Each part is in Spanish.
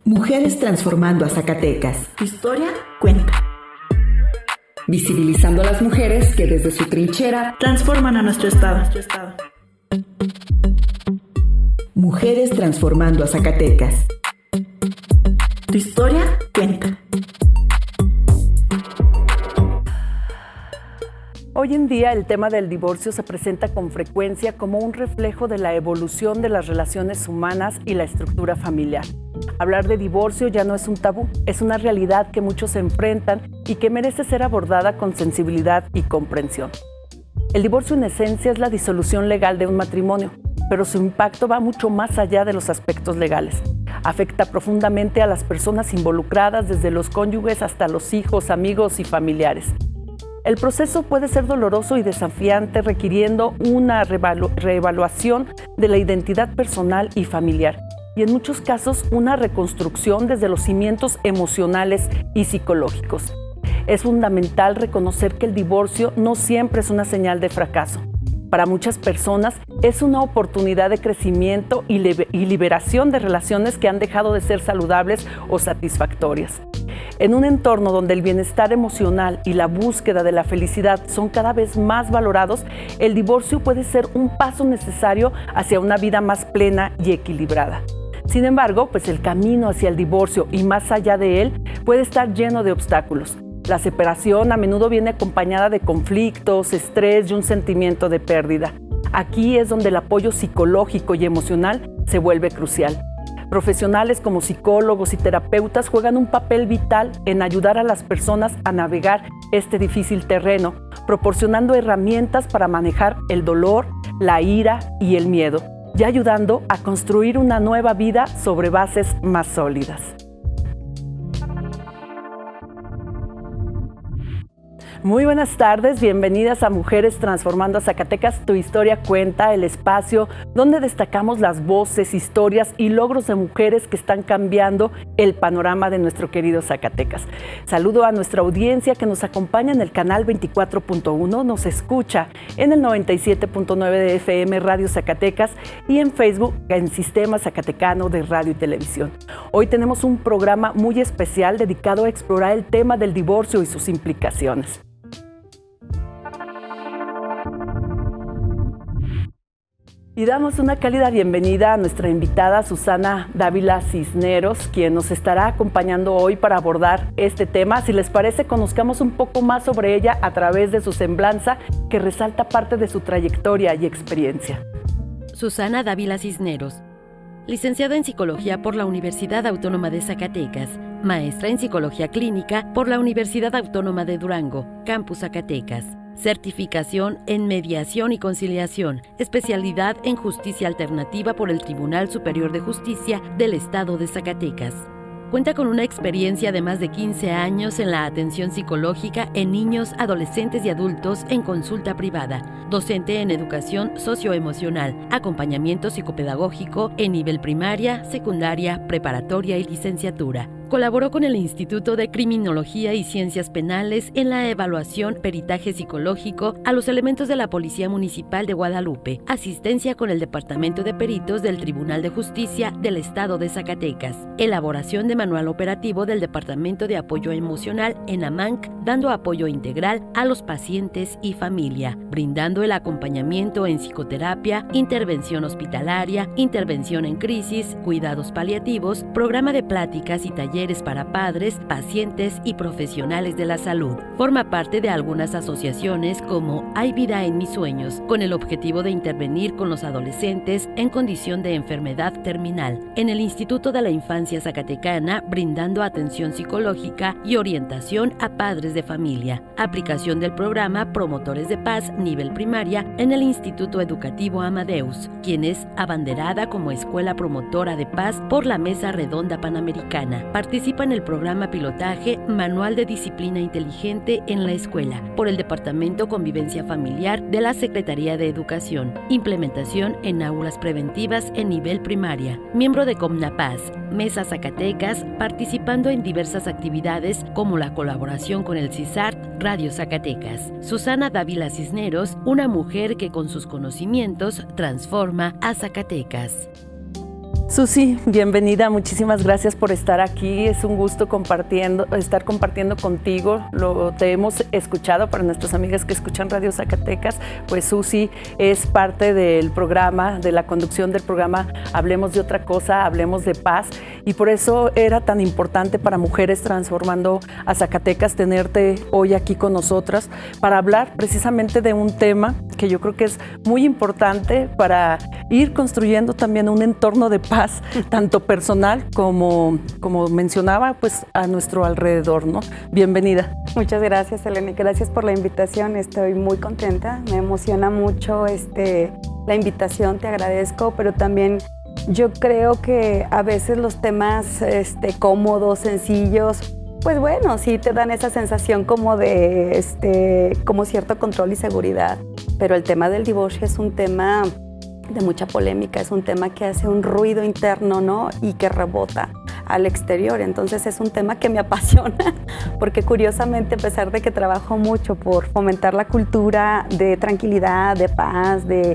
Mujeres transformando a Zacatecas. Tu historia cuenta. Visibilizando a las mujeres que desde su trinchera transforman a nuestro estado. Mujeres transformando a Zacatecas. Tu historia cuenta. Hoy en día el tema del divorcio se presenta con frecuencia como un reflejo de la evolución de las relaciones humanas y la estructura familiar. Hablar de divorcio ya no es un tabú, es una realidad que muchos enfrentan y que merece ser abordada con sensibilidad y comprensión. El divorcio en esencia es la disolución legal de un matrimonio, pero su impacto va mucho más allá de los aspectos legales. Afecta profundamente a las personas involucradas, desde los cónyuges hasta los hijos, amigos y familiares. El proceso puede ser doloroso y desafiante, requiriendo una reevaluación de la identidad personal y familiar, y en muchos casos una reconstrucción desde los cimientos emocionales y psicológicos. Es fundamental reconocer que el divorcio no siempre es una señal de fracaso. Para muchas personas es una oportunidad de crecimiento y liberación de relaciones que han dejado de ser saludables o satisfactorias. En un entorno donde el bienestar emocional y la búsqueda de la felicidad son cada vez más valorados, el divorcio puede ser un paso necesario hacia una vida más plena y equilibrada. Sin embargo, el camino hacia el divorcio y más allá de él puede estar lleno de obstáculos. La separación a menudo viene acompañada de conflictos, estrés y un sentimiento de pérdida. Aquí es donde el apoyo psicológico y emocional se vuelve crucial. Profesionales como psicólogos y terapeutas juegan un papel vital en ayudar a las personas a navegar este difícil terreno, proporcionando herramientas para manejar el dolor, la ira y el miedo, y ayudando a construir una nueva vida sobre bases más sólidas. Muy buenas tardes, bienvenidas a Mujeres Transformando a Zacatecas. Tu historia cuenta, el espacio donde destacamos las voces, historias y logros de mujeres que están cambiando el panorama de nuestro querido Zacatecas. Saludo a nuestra audiencia que nos acompaña en el canal 24.1, nos escucha en el 97.9 de FM Radio Zacatecas y en Facebook en Sistema Zacatecano de Radio y Televisión. Hoy tenemos un programa muy especial dedicado a explorar el tema del divorcio y sus implicaciones. Y damos una cálida bienvenida a nuestra invitada Susana Dávila Cisneros, quien nos estará acompañando hoy para abordar este tema. Si les parece, conozcamos un poco más sobre ella a través de su semblanza, que resalta parte de su trayectoria y experiencia. Susana Dávila Cisneros, licenciada en Psicología por la Universidad Autónoma de Zacatecas, maestra en Psicología Clínica por la Universidad Autónoma de Durango, Campus Zacatecas. Certificación en Mediación y Conciliación, especialidad en Justicia Alternativa por el Tribunal Superior de Justicia del Estado de Zacatecas. Cuenta con una experiencia de más de 15 años en la atención psicológica en niños, adolescentes y adultos en consulta privada, docente en educación socioemocional, acompañamiento psicopedagógico en nivel primaria, secundaria, preparatoria y licenciatura. Colaboró con el Instituto de Criminología y Ciencias Penales en la evaluación peritaje psicológico a los elementos de la Policía Municipal de Guadalupe, asistencia con el Departamento de Peritos del Tribunal de Justicia del Estado de Zacatecas, elaboración de manual operativo del Departamento de Apoyo Emocional en AMANC, dando apoyo integral a los pacientes y familia, brindando el acompañamiento en psicoterapia, intervención hospitalaria, intervención en crisis, cuidados paliativos, programa de pláticas y talleres para padres, pacientes y profesionales de la salud. Forma parte de algunas asociaciones como Hay Vida en Mis Sueños, con el objetivo de intervenir con los adolescentes en condición de enfermedad terminal. En el Instituto de la Infancia Zacatecana, brindando atención psicológica y orientación a padres de familia. Aplicación del programa Promotores de Paz nivel primaria en el Instituto Educativo Amadeus, quien es abanderada como Escuela Promotora de Paz por la Mesa Redonda Panamericana. Participa en el programa Pilotaje Manual de Disciplina Inteligente en la Escuela por el Departamento Convivencia Familiar de la Secretaría de Educación. Implementación en aulas preventivas en nivel primaria. Miembro de Comnapaz, Mesa Zacatecas, participando en diversas actividades como la colaboración con el CISART Radio Zacatecas. Susana Dávila Cisneros, una mujer que con sus conocimientos transforma a Zacatecas. Susi, bienvenida, muchísimas gracias por estar aquí, es un gusto estar compartiendo contigo, te hemos escuchado, para nuestras amigas que escuchan Radio Zacatecas, pues Susi es parte del programa, de la conducción del programa Hablemos de Otra Cosa, Hablemos de Paz, y por eso era tan importante para Mujeres Transformando a Zacatecas tenerte hoy aquí con nosotras para hablar precisamente de un tema que yo creo que es muy importante para ir construyendo también un entorno de paz, tanto personal como mencionaba, pues a nuestro alrededor, ¿no? Bienvenida. Muchas gracias, Elena, gracias por la invitación, estoy muy contenta, me emociona mucho la invitación, te agradezco, pero también yo creo que a veces los temas cómodos, sencillos, pues bueno, sí te dan esa sensación como de como cierto control y seguridad, pero el tema del divorcio es un tema de mucha polémica, es un tema que hace un ruido interno, ¿no? Y que rebota al exterior, entonces es un tema que me apasiona, porque curiosamente, a pesar de que trabajo mucho por fomentar la cultura de tranquilidad, de paz, de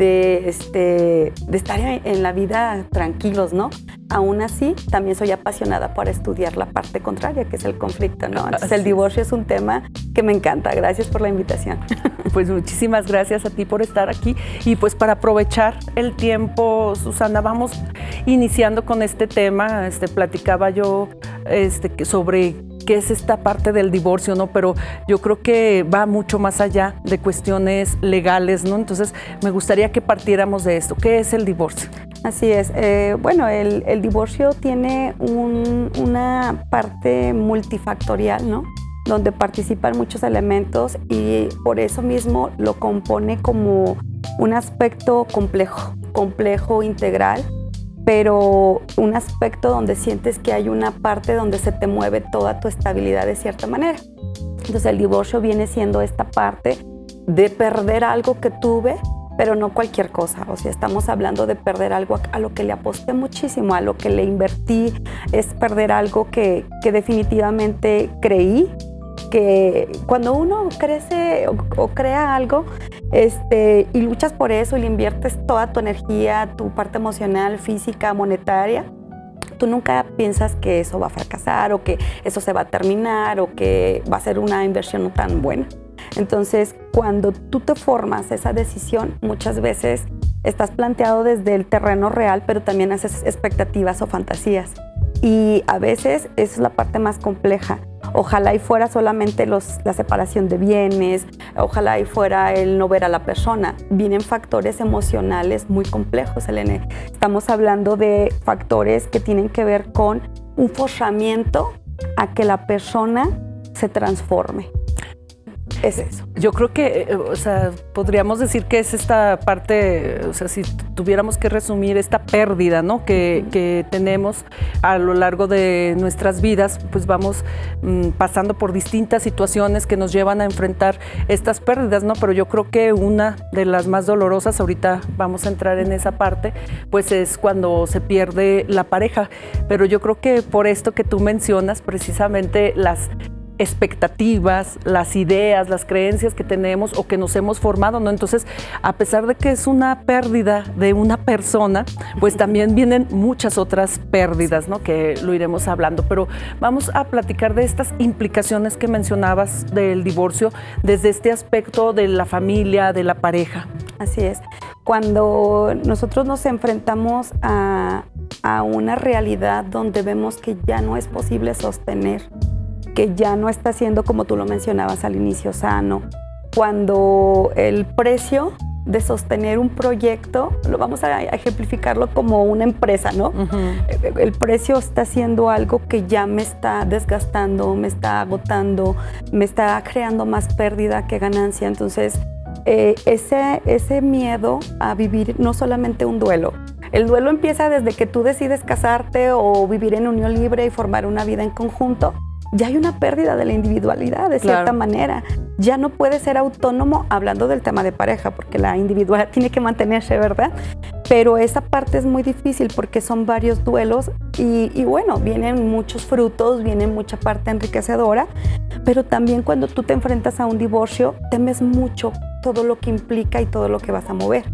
estar en la vida tranquilos, ¿no? Aún así, también soy apasionada por estudiar la parte contraria, que es el conflicto, ¿no? Entonces, el divorcio es un tema que me encanta. Gracias por la invitación. Pues muchísimas gracias a ti por estar aquí. Y pues para aprovechar el tiempo, Susana, vamos iniciando con este tema. Platicaba yo sobre qué es esta parte del divorcio, ¿no? Pero yo creo que va mucho más allá de cuestiones legales, ¿no? Entonces, me gustaría que partiéramos de esto. ¿Qué es el divorcio? Así es. Bueno, el divorcio tiene una parte multifactorial, ¿no? Donde participan muchos elementos y por eso mismo lo compone como un aspecto complejo, integral, pero un aspecto donde sientes que hay una parte donde se te mueve toda tu estabilidad de cierta manera. Entonces el divorcio viene siendo esta parte de perder algo que tuve, pero no cualquier cosa. O sea, estamos hablando de perder algo a lo que le aposté muchísimo, a lo que le invertí, es perder algo que definitivamente creí, que cuando uno crece o crea algo y luchas por eso y le inviertes toda tu energía, tu parte emocional, física, monetaria, tú nunca piensas que eso va a fracasar o que eso se va a terminar o que va a ser una inversión no tan buena. Entonces, cuando tú te formas esa decisión, muchas veces estás planteado desde el terreno real, pero también haces expectativas o fantasías. Y a veces esa es la parte más compleja. Ojalá y fuera solamente la separación de bienes, ojalá y fuera el no ver a la persona. Vienen factores emocionales muy complejos, Elena. Estamos hablando de factores que tienen que ver con un forzamiento a que la persona se transforme. Es eso. Yo creo que, podríamos decir que es esta parte, si tuviéramos que resumir esta pérdida, ¿no? que tenemos a lo largo de nuestras vidas, pues vamos pasando por distintas situaciones que nos llevan a enfrentar estas pérdidas, ¿no? Pero yo creo que una de las más dolorosas, ahorita vamos a entrar en esa parte, pues es cuando se pierde la pareja. Pero yo creo que por esto que tú mencionas, precisamente las expectativas, las ideas, las creencias que tenemos o que nos hemos formado, ¿no? Entonces, a pesar de que es una pérdida de una persona, pues también vienen muchas otras pérdidas, ¿no? Que lo iremos hablando, pero vamos a platicar de estas implicaciones que mencionabas del divorcio desde este aspecto de la familia, de la pareja. Así es. Cuando nosotros nos enfrentamos a una realidad donde vemos que ya no es posible sostener, que ya no está siendo, como tú lo mencionabas al inicio, sano. Cuando el precio de sostener un proyecto, lo vamos a ejemplificarlo como una empresa, ¿no? Uh-huh. El precio está siendo algo que ya me está desgastando, me está agotando, me está creando más pérdida que ganancia. Entonces, ese miedo a vivir no solamente un duelo. El duelo empieza desde que tú decides casarte o vivir en unión libre y formar una vida en conjunto. Ya hay una pérdida de la individualidad, de cierta manera. Ya no puedes ser autónomo, hablando del tema de pareja, porque la individualidad tiene que mantenerse, ¿verdad? Pero esa parte es muy difícil porque son varios duelos y bueno, vienen muchos frutos, viene mucha parte enriquecedora, pero también cuando tú te enfrentas a un divorcio, temes mucho todo lo que implica y todo lo que vas a mover.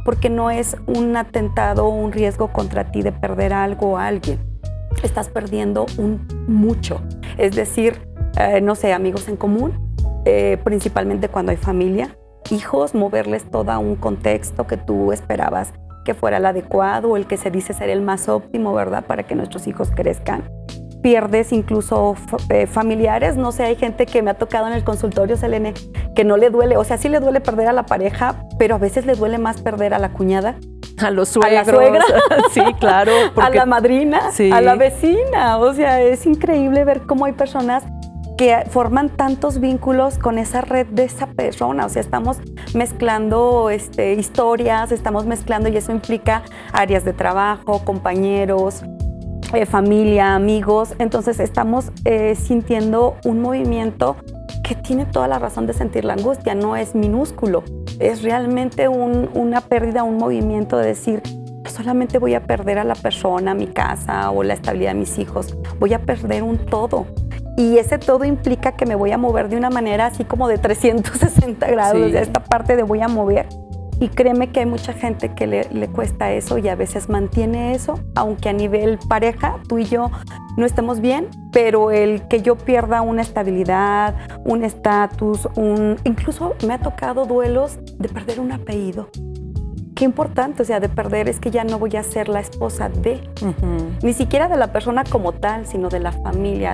porque no es un atentado o un riesgo contra ti de perder algo o a alguien. Estás perdiendo mucho. Es decir, no sé, amigos en común, principalmente cuando hay familia, hijos, moverles todo un contexto que tú esperabas que fuera el adecuado o el que se dice ser el más óptimo, ¿verdad? Para que nuestros hijos crezcan. Pierdes incluso familiares, no sé, hay gente que me ha tocado en el consultorio, Selene, que no le duele, o sea, sí le duele perder a la pareja, pero a veces le duele más perder a la cuñada. A los suegros. A la suegra. Sí, claro. A la madrina, sí. A la vecina. O sea, es increíble ver cómo hay personas que forman tantos vínculos con esa red de esa persona. O sea, estamos mezclando historias, estamos mezclando y eso implica áreas de trabajo, compañeros, familia, amigos. Entonces estamos sintiendo un movimiento que tiene toda la razón de sentir la angustia. No es minúsculo, es realmente una pérdida, un movimiento de decir, no solamente voy a perder a la persona, mi casa o la estabilidad de mis hijos, voy a perder un todo. Y ese todo implica que me voy a mover de una manera así como de 360 grados, sí. O sea, esta parte de voy a mover. Y créeme que hay mucha gente que le cuesta eso y a veces mantiene eso, aunque a nivel pareja, tú y yo no estemos bien, pero el que yo pierda una estabilidad, un estatus, incluso me ha tocado duelos de perder un apellido. Qué importante, o sea, de perder es que ya no voy a ser la esposa de, ni siquiera de la persona como tal, sino de la familia,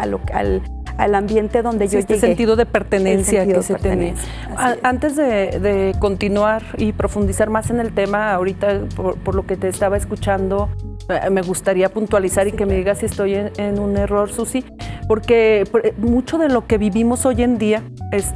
al ambiente donde yo llegué. Este sentido de pertenencia que se tiene. Antes de continuar y profundizar más en el tema, ahorita por lo que te estaba escuchando, me gustaría puntualizar y que me digas si estoy en un error, Susi, porque mucho de lo que vivimos hoy en día es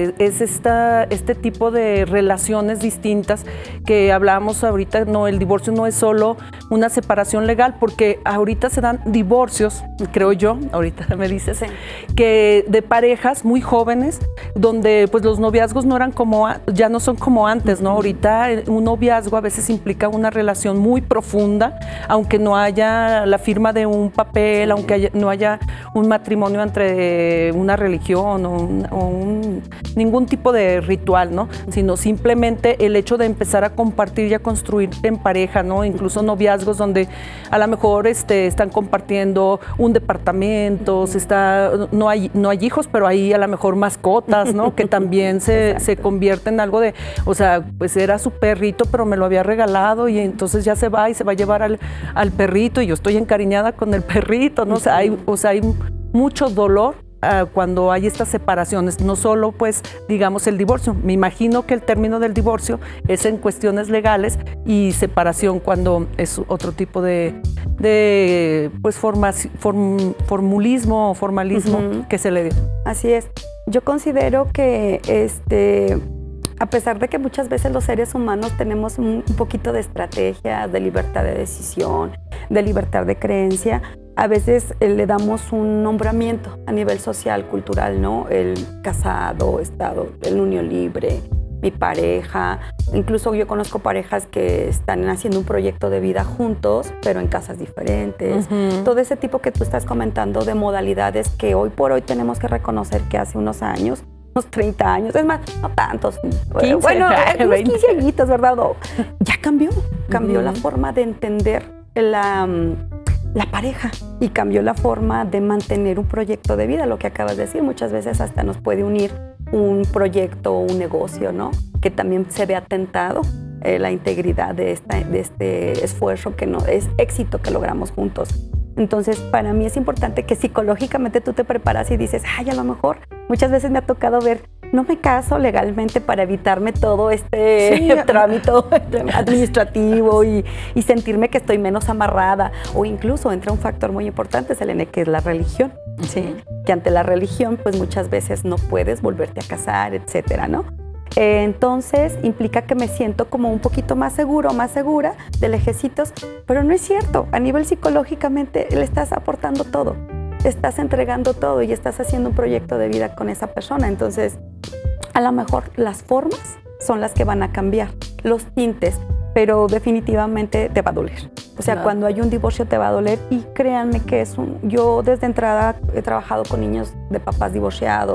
este tipo de relaciones distintas que hablábamos ahorita. No, el divorcio no es solo una separación legal, porque ahorita se dan divorcios, creo yo, ahorita me dices, sí, que de parejas muy jóvenes, donde pues los noviazgos no eran ya no son como antes, ¿no? Ahorita un noviazgo a veces implica una relación muy profunda, aunque no haya la firma de un papel, aunque no haya un matrimonio entre una religión o ningún tipo de ritual, ¿no? Sino simplemente el hecho de empezar a compartir y a construir en pareja, ¿no? Incluso noviazgos donde a lo mejor están compartiendo un departamento, no hay hijos, pero hay a lo mejor mascotas, ¿no? Que también se convierte en algo de, o sea, pues era su perrito, pero me lo había regalado y entonces ya se va y se va a llevar al perrito y yo estoy encariñada con el perrito, ¿no? O sea, hay mucho dolor cuando hay estas separaciones, no solo pues digamos el divorcio. Me imagino que el término del divorcio es en cuestiones legales y separación cuando es otro tipo de pues formalismo que se le dio. Así es. Yo considero que a pesar de que muchas veces los seres humanos tenemos un poquito de estrategia, de libertad de decisión, de libertad de creencia, a veces le damos un nombramiento a nivel social, cultural, ¿no? El casado, el unión libre, mi pareja. Incluso yo conozco parejas que están haciendo un proyecto de vida juntos, pero en casas diferentes. Todo ese tipo que tú estás comentando de modalidades que hoy por hoy tenemos que reconocer que hace unos años, unos 30 años, es más, no tantos, 15, bueno, unos 15 añitos, ¿verdad? Ya cambió la forma de entender la pareja y cambió la forma de mantener un proyecto de vida, lo que acabas de decir. Muchas veces hasta nos puede unir un proyecto o un negocio, ¿no? Que también se ve atentado la integridad de este esfuerzo, que no es éxito que logramos juntos. Entonces, para mí es importante que psicológicamente tú te preparas y dices, a lo mejor muchas veces me ha tocado ver, no me caso legalmente para evitarme todo trámite administrativo y sentirme que estoy menos amarrada. O incluso entra un factor muy importante, Selene, que es la religión, ¿sí? Que ante la religión, pues muchas veces no puedes volverte a casar, etcétera, ¿no? Entonces implica que me siento como un poquito más seguro, más segura de lejecitos, pero no es cierto. A nivel psicológicamente le estás aportando todo, estás entregando todo y estás haciendo un proyecto de vida con esa persona. Entonces, a lo mejor las formas son las que van a cambiar, los tintes, pero definitivamente te va a doler. O sea, cuando hay un divorcio te va a doler y créanme que yo desde entrada he trabajado con niños de papás divorciados,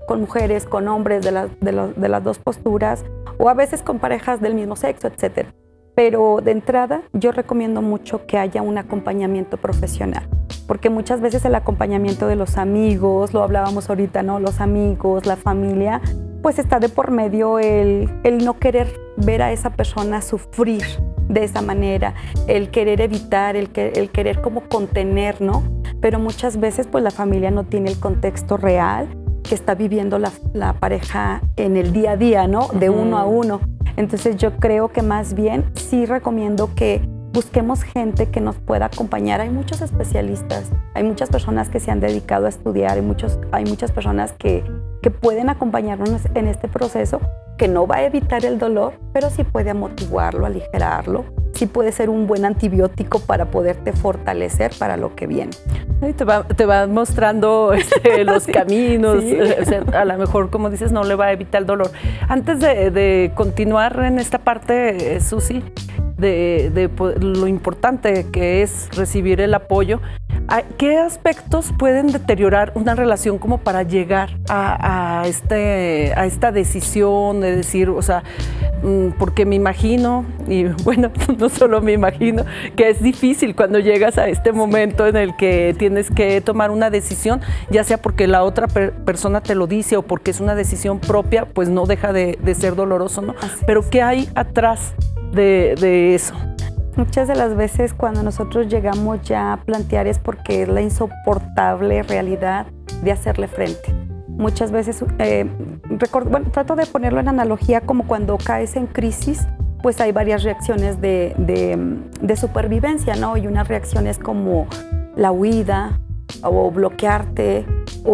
con mujeres, con hombres de las dos posturas, o a veces con parejas del mismo sexo, etc. Pero de entrada yo recomiendo mucho que haya un acompañamiento profesional, porque muchas veces el acompañamiento de los amigos, lo hablábamos ahorita, ¿no? Los amigos, la familia, pues está de por medio el no querer ver a esa persona sufrir de esa manera, el querer evitar, el querer como contener, ¿no? Pero muchas veces pues la familia no tiene el contexto real que está viviendo la pareja en el día a día, ¿no? De uno a uno. Entonces yo creo que más bien sí recomiendo que busquemos gente que nos pueda acompañar. Hay muchos especialistas, hay muchas personas que se han dedicado a estudiar, hay muchas personas que pueden acompañarnos en este proceso, que no va a evitar el dolor, pero sí puede amortiguarlo, aligerarlo, sí puede ser un buen antibiótico para poderte fortalecer para lo que viene. Te va mostrando los caminos, sí. O sea, a lo mejor, como dices, no le va a evitar el dolor. Antes de continuar en esta parte, Susi, de lo importante que es recibir el apoyo, ¿qué aspectos pueden deteriorar una relación como para llegar a esta decisión de decir, o sea, porque me imagino, y bueno, no solo me imagino, que es difícil cuando llegas a este momento en el que tienes que tomar una decisión, ya sea porque la otra persona te lo dice o porque es una decisión propia, pues no deja de ser doloroso, ¿no? Pero ¿qué hay atrás de eso? Muchas de las veces cuando nosotros llegamos ya a plantear es porque es la insoportable realidad de hacerle frente. Muchas veces, trato de ponerlo en analogía como cuando caes en crisis, pues hay varias reacciones de supervivencia, ¿no? Y una reacción es como la huida o bloquearte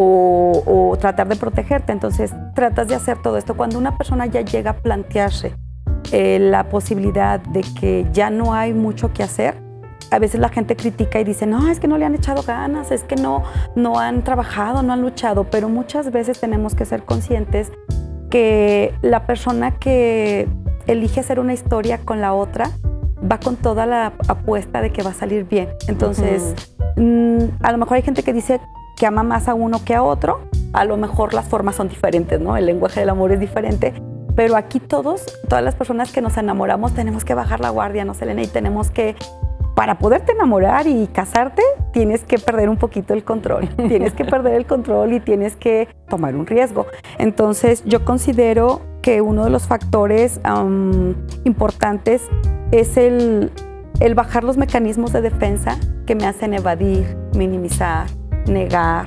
o tratar de protegerte. Entonces tratas de hacer todo esto. Cuando una persona ya llega a plantearse la posibilidad de que ya no hay mucho que hacer, a veces la gente critica y dice, no, es que no le han echado ganas, es que no han trabajado, no han luchado, pero muchas veces tenemos que ser conscientes que la persona que elige hacer una historia con la otra va con toda la apuesta de que va a salir bien. Entonces, a lo mejor hay gente que dice que ama más a uno que a otro, a lo mejor las formas son diferentes, ¿no? El lenguaje del amor es diferente, pero aquí todas las personas que nos enamoramos tenemos que bajar la guardia, ¿no, Selena? Y tenemos que, para poderte enamorar y casarte, tienes que perder un poquito el control. Tienes que perder el control y tienes que tomar un riesgo. Entonces, yo considero que uno de los factores importantes es el bajar los mecanismos de defensa que me hacen evadir, minimizar, negar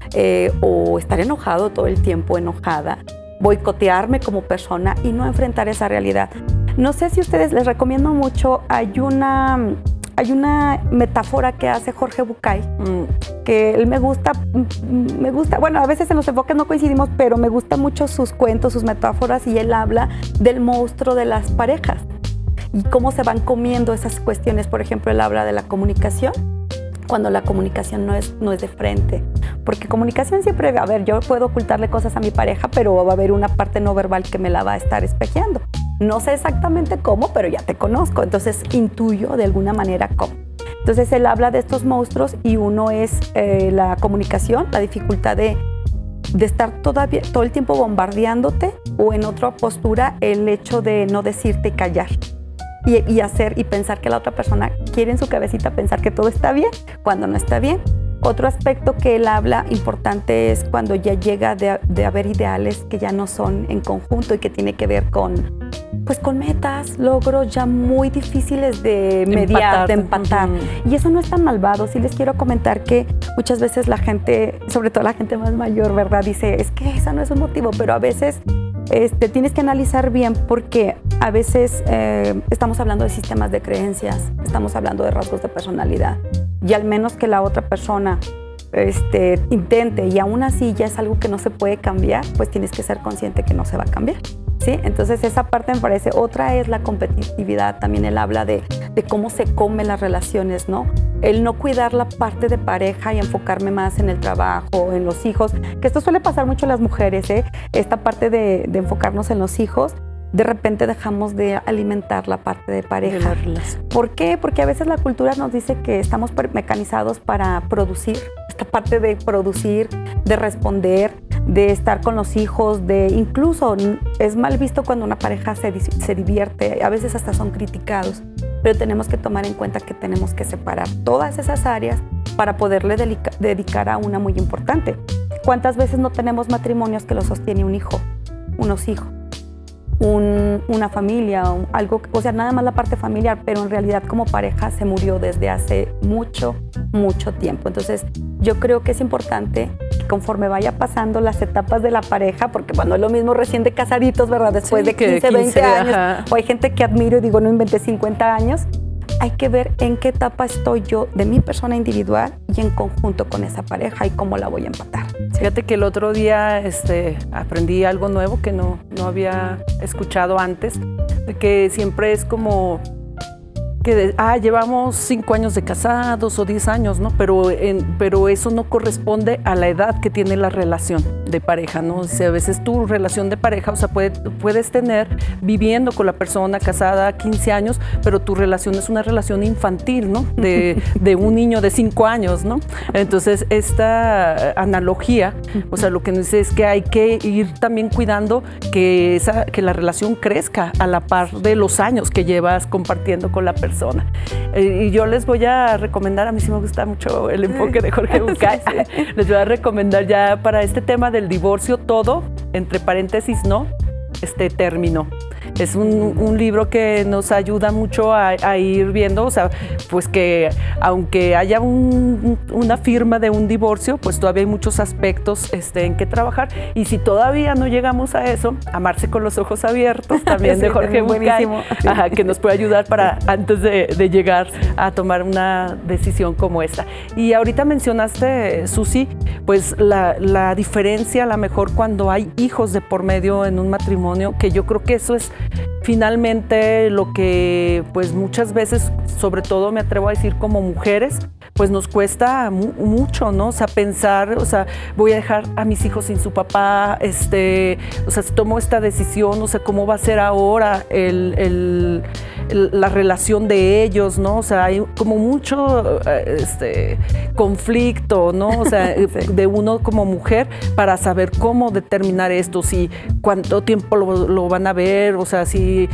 o estar enojado todo el tiempo, enojada, boicotearme como persona y no enfrentar esa realidad. No sé si ustedes, les recomiendo mucho, hay una metáfora que hace Jorge Bucay, que él me gusta, bueno, a veces en los enfoques no coincidimos, pero me gustan mucho sus cuentos, sus metáforas, y él habla del monstruo de las parejas y cómo se van comiendo esas cuestiones. Por ejemplo, él habla de la comunicación, cuando la comunicación no es de frente. Porque comunicación siempre, a ver, yo puedo ocultarle cosas a mi pareja, pero va a haber una parte no verbal que me la va a estar espejeando. No sé exactamente cómo, pero ya te conozco, entonces intuyo de alguna manera cómo. Entonces él habla de estos monstruos y uno es la comunicación, la dificultad de estar todo el tiempo bombardeándote, o en otra postura el hecho de no decirte y callar. Y hacer y pensar que la otra persona quiere en su cabecita pensar que todo está bien cuando no está bien. Otro aspecto que él habla importante es cuando ya llega de haber ideales que ya no son en conjunto y que tiene que ver con metas, logros ya muy difíciles de mediar, de empatar. Y eso no es tan malvado. Sí les quiero comentar que muchas veces la gente, sobre todo la gente más mayor, ¿verdad? Dice, es que eso no es un motivo, pero a veces tienes que analizar bien, porque a veces estamos hablando de sistemas de creencias, estamos hablando de rasgos de personalidad, y al menos que la otra persona intente y aún así ya es algo que no se puede cambiar, pues tienes que ser consciente que no se va a cambiar, ¿sí? Entonces esa parte me parece. Otra es la competitividad. También él habla de cómo se comen las relaciones, ¿no? El no cuidar la parte de pareja y enfocarme más en el trabajo, en los hijos, que esto suele pasar mucho a las mujeres, ¿eh? Esta parte de enfocarnos en los hijos, de repente dejamos de alimentar la parte de pareja. ¿Por qué? Porque a veces la cultura nos dice que estamos mecanizados para producir, esta parte de producir, de responder, de estar con los hijos, de incluso es mal visto cuando una pareja se divierte, a veces hasta son criticados, pero tenemos que tomar en cuenta que tenemos que separar todas esas áreas para poderle dedicar a una muy importante. ¿Cuántas veces no tenemos matrimonios que lo sostiene un hijo, unos hijos? Una familia, algo, o sea, nada más la parte familiar, pero en realidad como pareja se murió desde hace mucho tiempo. Entonces, yo creo que es importante que conforme vaya pasando las etapas de la pareja, porque bueno, es lo mismo recién de casaditos, ¿verdad? Después de 15, 20 años, ajá. O hay gente que admiro y digo, no inventé 50 años. Hay que ver en qué etapa estoy yo de mi persona individual y en conjunto con esa pareja y cómo la voy a empatar. ¿Sí? Fíjate que el otro día aprendí algo nuevo que no había escuchado antes, de que siempre es como que llevamos 5 años de casados o 10 años, ¿no? Pero eso no corresponde a la edad que tiene la relación de pareja, ¿no? O sea, a veces tu relación de pareja, o sea, puedes tener viviendo con la persona casada 15 años, pero tu relación es una relación infantil, ¿no? De un niño de 5 años, ¿no? Entonces, esta analogía, o sea, lo que nos dice es que hay que ir también cuidando que la relación crezca a la par de los años que llevas compartiendo con la persona. Y yo les voy a recomendar, a mí sí me gusta mucho el enfoque de Jorge Bucay, les voy a recomendar ya para este tema del divorcio, todo, entre paréntesis, no, término. Es un libro que nos ayuda mucho a ir viendo, o sea, pues que aunque haya una firma de un divorcio, pues todavía hay muchos aspectos en que trabajar. Y si todavía no llegamos a eso, Amarse con los ojos abiertos, también de Jorge Bucay, que nos puede ayudar para antes de llegar a tomar una decisión como esta. Y ahorita mencionaste, Susi, pues la diferencia a lo mejor cuando hay hijos de por medio en un matrimonio, que yo creo que eso es finalmente lo que pues muchas veces, sobre todo me atrevo a decir como mujeres, pues nos cuesta mucho, ¿no? O sea, pensar, o sea, voy a dejar a mis hijos sin su papá, o sea, si tomo esta decisión, o sea, ¿cómo va a ser ahora la relación de ellos, ¿no? O sea, hay como mucho conflicto, ¿no? O sea, sí. De uno como mujer para saber cómo determinar esto, si cuánto tiempo lo van a ver, o sea, si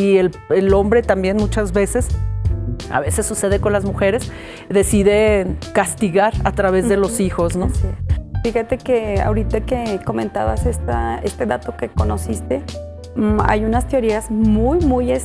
el hombre también muchas veces, a veces sucede con las mujeres, deciden castigar a través de los hijos, ¿no? Sí. Fíjate que ahorita que comentabas este dato que conociste, hay unas teorías muy,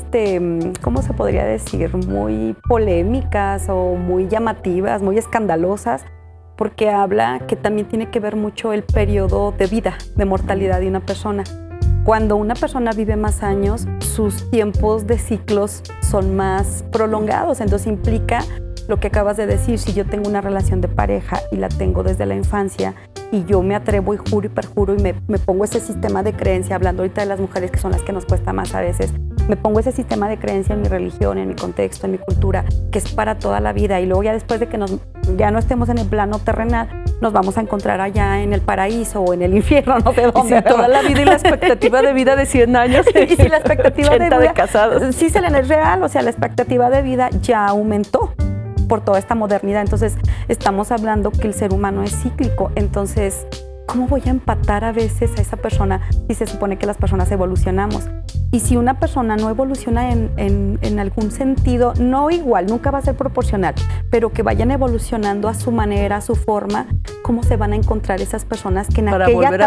¿cómo se podría decir? Muy polémicas o muy llamativas, muy escandalosas, porque habla que también tiene que ver mucho el periodo de vida, de mortalidad de una persona. Cuando una persona vive más años, sus tiempos de ciclos son más prolongados, entonces implica lo que acabas de decir. Si yo tengo una relación de pareja y la tengo desde la infancia y yo me atrevo y juro y perjuro y me pongo ese sistema de creencia, hablando ahorita de las mujeres que son las que nos cuesta más a veces, me pongo ese sistema de creencia en mi religión, en mi contexto, en mi cultura, que es para toda la vida, y luego ya después de que ya no estemos en el plano terrenal, nos vamos a encontrar allá en el paraíso o en el infierno, no sé dónde. Sí, toda la vida y la expectativa de vida de 100 años. Y si la expectativa de vida de casados. Sí, Selena, es real, o sea, la expectativa de vida ya aumentó por toda esta modernidad. Entonces, estamos hablando que el ser humano es cíclico. Entonces, ¿cómo voy a empatar a veces a esa persona si se supone que las personas evolucionamos? Y si una persona no evoluciona en algún sentido, no igual, nunca va a ser proporcional, pero que vayan evolucionando a su manera, a su forma, ¿cómo se van a encontrar esas personas que en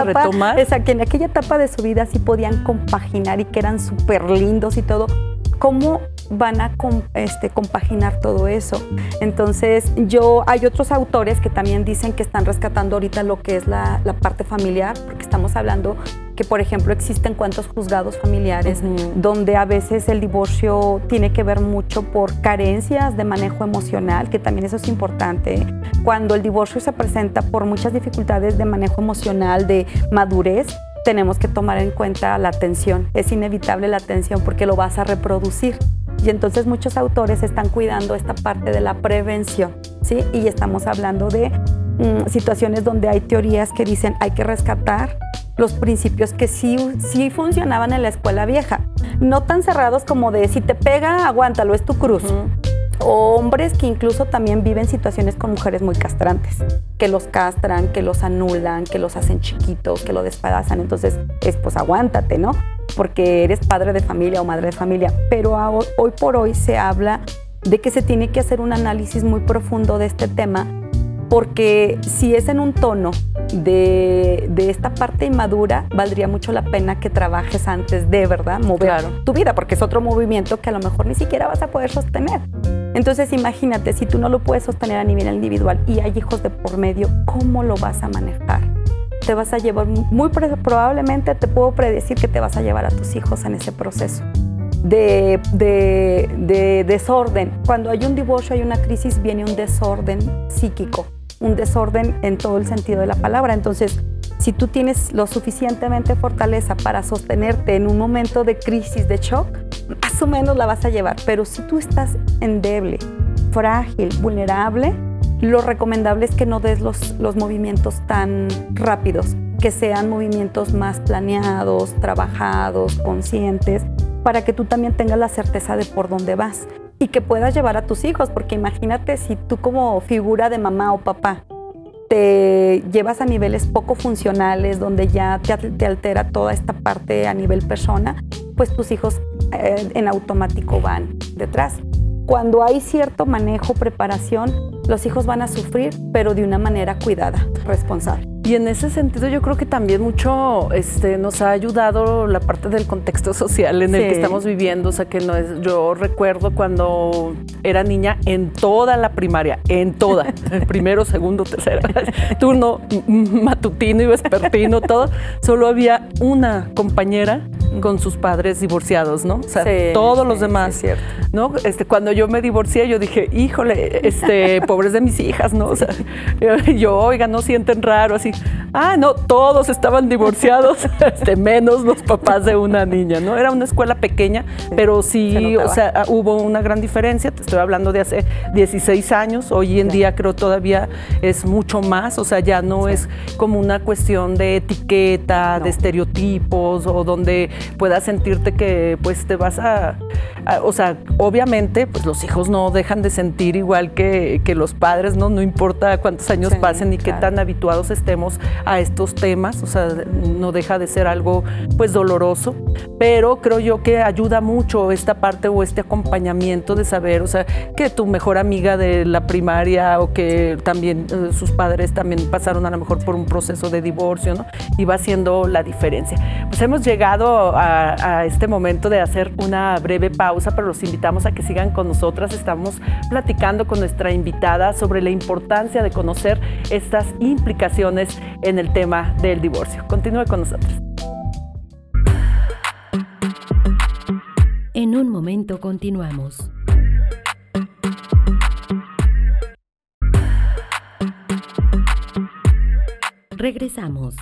aquella etapa de su vida sí podían compaginar y que eran súper lindos y todo? ¿Cómo van a compaginar todo eso? Entonces, hay otros autores que también dicen que están rescatando ahorita lo que es la parte familiar, porque estamos hablando que, por ejemplo, existen cuantos juzgados familiares, donde a veces el divorcio tiene que ver mucho por carencias de manejo emocional, que también eso es importante. Cuando el divorcio se presenta por muchas dificultades de manejo emocional, de madurez, tenemos que tomar en cuenta la atención. Es inevitable la atención porque lo vas a reproducir. Y entonces muchos autores están cuidando esta parte de la prevención, ¿sí? Y estamos hablando de situaciones donde hay teorías que dicen hay que rescatar los principios que sí funcionaban en la escuela vieja. No tan cerrados como de si te pega, aguántalo, es tu cruz. hombres que incluso también viven situaciones con mujeres muy castrantes, que los castran, que los anulan, que los hacen chiquitos, que lo despedazan. Entonces, pues aguántate, ¿no? Porque eres padre de familia o madre de familia. Pero hoy por hoy se habla de que se tiene que hacer un análisis muy profundo de este tema, porque si es en un tono de esta parte inmadura, valdría mucho la pena que trabajes antes de, ¿verdad?, mover tu vida, porque es otro movimiento que a lo mejor ni siquiera vas a poder sostener. Entonces imagínate, si tú no lo puedes sostener a nivel individual y hay hijos de por medio, ¿cómo lo vas a manejar? Te vas a llevar, probablemente te puedo predecir que te vas a llevar a tus hijos en ese proceso de desorden. Cuando hay un divorcio, hay una crisis, viene un desorden psíquico, un desorden en todo el sentido de la palabra. Entonces, si tú tienes lo suficientemente fortaleza para sostenerte en un momento de crisis, de shock, más o menos la vas a llevar. Pero si tú estás endeble, frágil, vulnerable, lo recomendable es que no des los movimientos tan rápidos, que sean movimientos más planeados, trabajados, conscientes, para que tú también tengas la certeza de por dónde vas y que puedas llevar a tus hijos, porque imagínate si tú como figura de mamá o papá te llevas a niveles poco funcionales, donde ya te altera toda esta parte a nivel persona, pues tus hijos en automático van detrás. Cuando hay cierto manejo, preparación, los hijos van a sufrir, pero de una manera cuidada, responsable. Y en ese sentido yo creo que también mucho nos ha ayudado la parte del contexto social en el que estamos viviendo. O sea, que no es, yo recuerdo cuando era niña en toda la primaria, en toda, primero, segundo, tercero, turno matutino y vespertino, todo, solo había una compañera con sus padres divorciados, ¿no? O sea, todos los demás, sí, ¿no? Cuando yo me divorcié, yo dije, híjole, pobres de mis hijas, ¿no? O sea, yo, oiga, no sienten raro, así. Ah, no, todos estaban divorciados, menos los papás de una niña, ¿no? Era una escuela pequeña, pero sí, o sea, hubo una gran diferencia. Te estoy hablando de hace 16 años. Hoy en día creo todavía es mucho más. O sea, ya no es como una cuestión de etiqueta, de estereotipos, o donde puedas sentirte que pues te vas o sea, obviamente pues los hijos no dejan de sentir igual que los padres, ¿no? No importa cuántos años pasen y qué tan habituados estemos a estos temas. O sea, no deja de ser algo pues doloroso, pero creo yo que ayuda mucho esta parte o este acompañamiento de saber, o sea, que tu mejor amiga de la primaria o que también sus padres también pasaron a lo mejor por un proceso de divorcio, ¿no? Y va haciendo la diferencia. Pues hemos llegado a este momento de hacer una breve pausa, pero los invitamos a que sigan con nosotras. Estamos platicando con nuestra invitada sobre la importancia de conocer estas implicaciones en el tema del divorcio. Continúe con nosotros. En un momento continuamos. Regresamos.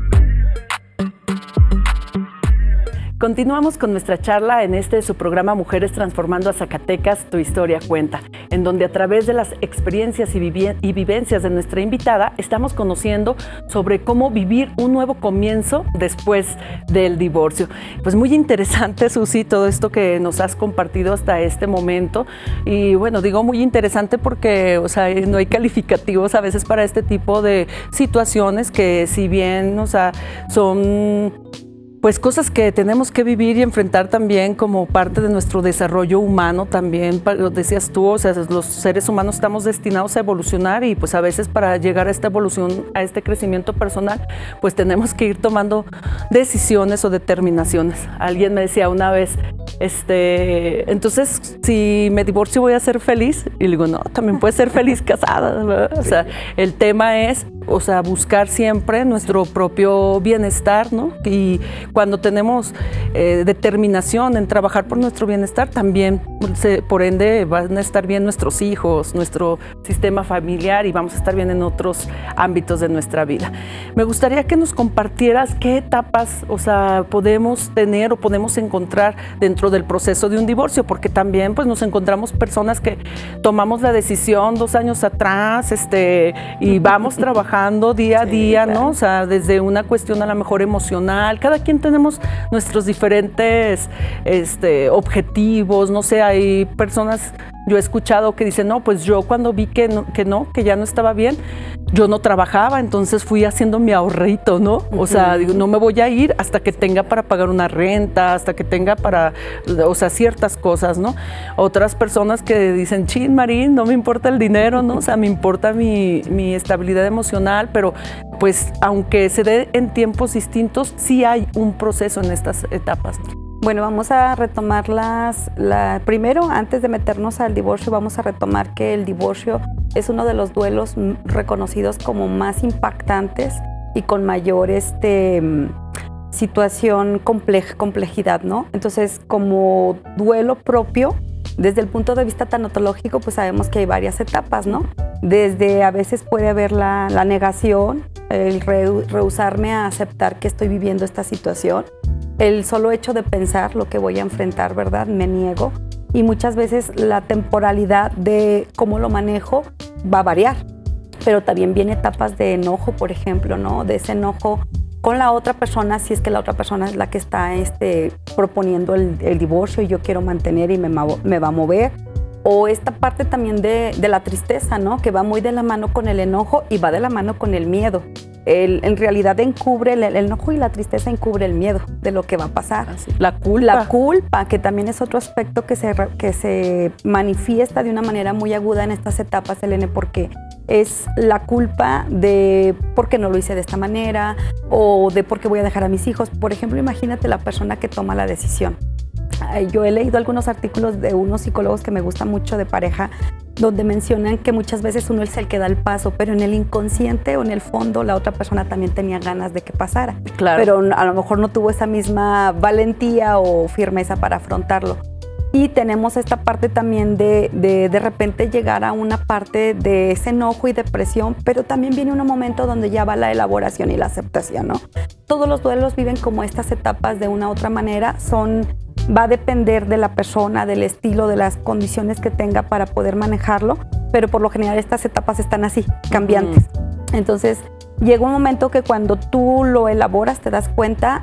Continuamos con nuestra charla en su programa Mujeres Transformando a Zacatecas, Tu Historia Cuenta, en donde a través de las experiencias y vivencias de nuestra invitada estamos conociendo sobre cómo vivir un nuevo comienzo después del divorcio. Pues muy interesante, Susi, todo esto que nos has compartido hasta este momento. Y bueno, digo muy interesante porque, o sea, no hay calificativos a veces para este tipo de situaciones que, si bien, o sea, son pues cosas que tenemos que vivir y enfrentar también como parte de nuestro desarrollo humano también. Lo decías tú, o sea, los seres humanos estamos destinados a evolucionar y pues a veces para llegar a esta evolución, a este crecimiento personal, pues tenemos que ir tomando decisiones o determinaciones. Alguien me decía una vez, entonces si me divorcio voy a ser feliz, y le digo, no, también puedes ser feliz casada, ¿verdad? O sea, el tema es, o sea, buscar siempre nuestro propio bienestar, ¿no? Y cuando tenemos determinación en trabajar por nuestro bienestar, también por ende van a estar bien nuestros hijos, nuestro sistema familiar, y vamos a estar bien en otros ámbitos de nuestra vida. Me gustaría que nos compartieras qué etapas, o sea, podemos tener o podemos encontrar dentro del proceso de un divorcio, porque también pues nos encontramos personas que tomamos la decisión 2 años atrás, y vamos trabajando día a día, claro, ¿no? O sea, desde una cuestión a lo mejor emocional. Cada quien tenemos nuestros diferentes objetivos, no sé, hay personas Yo he escuchado que dicen, no, pues yo cuando vi que ya no estaba bien, yo no trabajaba, entonces fui haciendo mi ahorrito, ¿no? O sea, digo, no me voy a ir hasta que tenga para pagar una renta, hasta que tenga para, o sea, ciertas cosas, ¿no? Otras personas que dicen, chin, Marín, no me importa el dinero, ¿no? O sea, me importa mi estabilidad emocional, pero pues aunque se dé en tiempos distintos, sí hay un proceso en estas etapas, ¿no? Bueno, vamos a retomar primero, antes de meternos al divorcio, vamos a retomar que el divorcio es uno de los duelos reconocidos como más impactantes y con mayor situación, complejidad, ¿no? Entonces, como duelo propio, desde el punto de vista tanatológico, pues sabemos que hay varias etapas, ¿no? Desde a veces puede haber la negación, el rehusarme a aceptar que estoy viviendo esta situación. El solo hecho de pensar lo que voy a enfrentar, ¿verdad? Me niego. Y muchas veces la temporalidad de cómo lo manejo va a variar. Pero también viene etapas de enojo, por ejemplo, ¿no? De ese enojo con la otra persona, si es que la otra persona es la que está proponiendo el divorcio y yo quiero mantener y me va a mover. O esta parte también de la tristeza, ¿no? Que va muy de la mano con el enojo y va de la mano con el miedo. En realidad encubre, el enojo y la tristeza encubre el miedo de lo que va a pasar. La culpa. La culpa, que también es otro aspecto que se manifiesta de una manera muy aguda en estas etapas, Elene, porque es la culpa de por qué no lo hice de esta manera o de por qué voy a dejar a mis hijos. Por ejemplo, imagínate la persona que toma la decisión. Yo he leído algunos artículos de unos psicólogos que me gustan mucho de pareja, donde mencionan que muchas veces uno es el que da el paso, pero en el inconsciente o en el fondo la otra persona también tenía ganas de que pasara. Claro. Pero a lo mejor no tuvo esa misma valentía o firmeza para afrontarlo. Y tenemos esta parte también de repente llegar a una parte de ese enojo y depresión, pero también viene un momento donde ya va la elaboración y la aceptación, ¿no? Todos los duelos viven como estas etapas de una u otra manera, va a depender de la persona, del estilo, de las condiciones que tenga para poder manejarlo, pero por lo general estas etapas están así, cambiantes. Entonces, llega un momento que cuando tú lo elaboras te das cuenta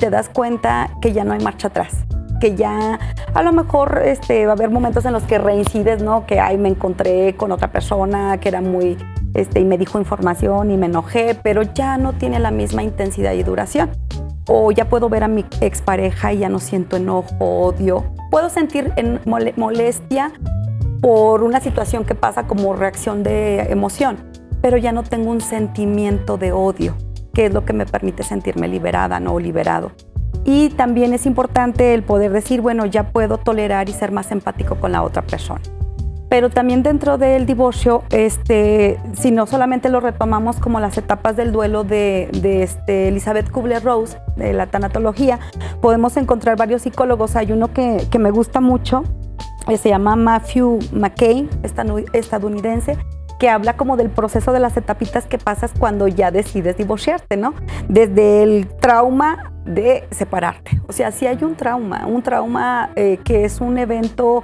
que ya no hay marcha atrás, que ya a lo mejor va a haber momentos en los que reincides, ¿no? Que me encontré con otra persona que era muy, y me dijo información y me enojé, pero ya no tiene la misma intensidad y duración. O ya puedo ver a mi expareja y ya no siento enojo, odio. Puedo sentir molestia por una situación que pasa como reacción de emoción, pero ya no tengo un sentimiento de odio, que es lo que me permite sentirme liberada, ¿no? O liberado. Y también es importante el poder decir, bueno, ya puedo tolerar y ser más empático con la otra persona. Pero también dentro del divorcio, si no solamente lo retomamos como las etapas del duelo de Elizabeth Kubler-Ross, de la tanatología, podemos encontrar varios psicólogos. Hay uno que me gusta mucho, se llama Matthew McCain, estadounidense, que habla como del proceso de las etapitas que pasas cuando ya decides divorciarte, ¿no? Desde el trauma de separarte. O sea, si hay un trauma que es un evento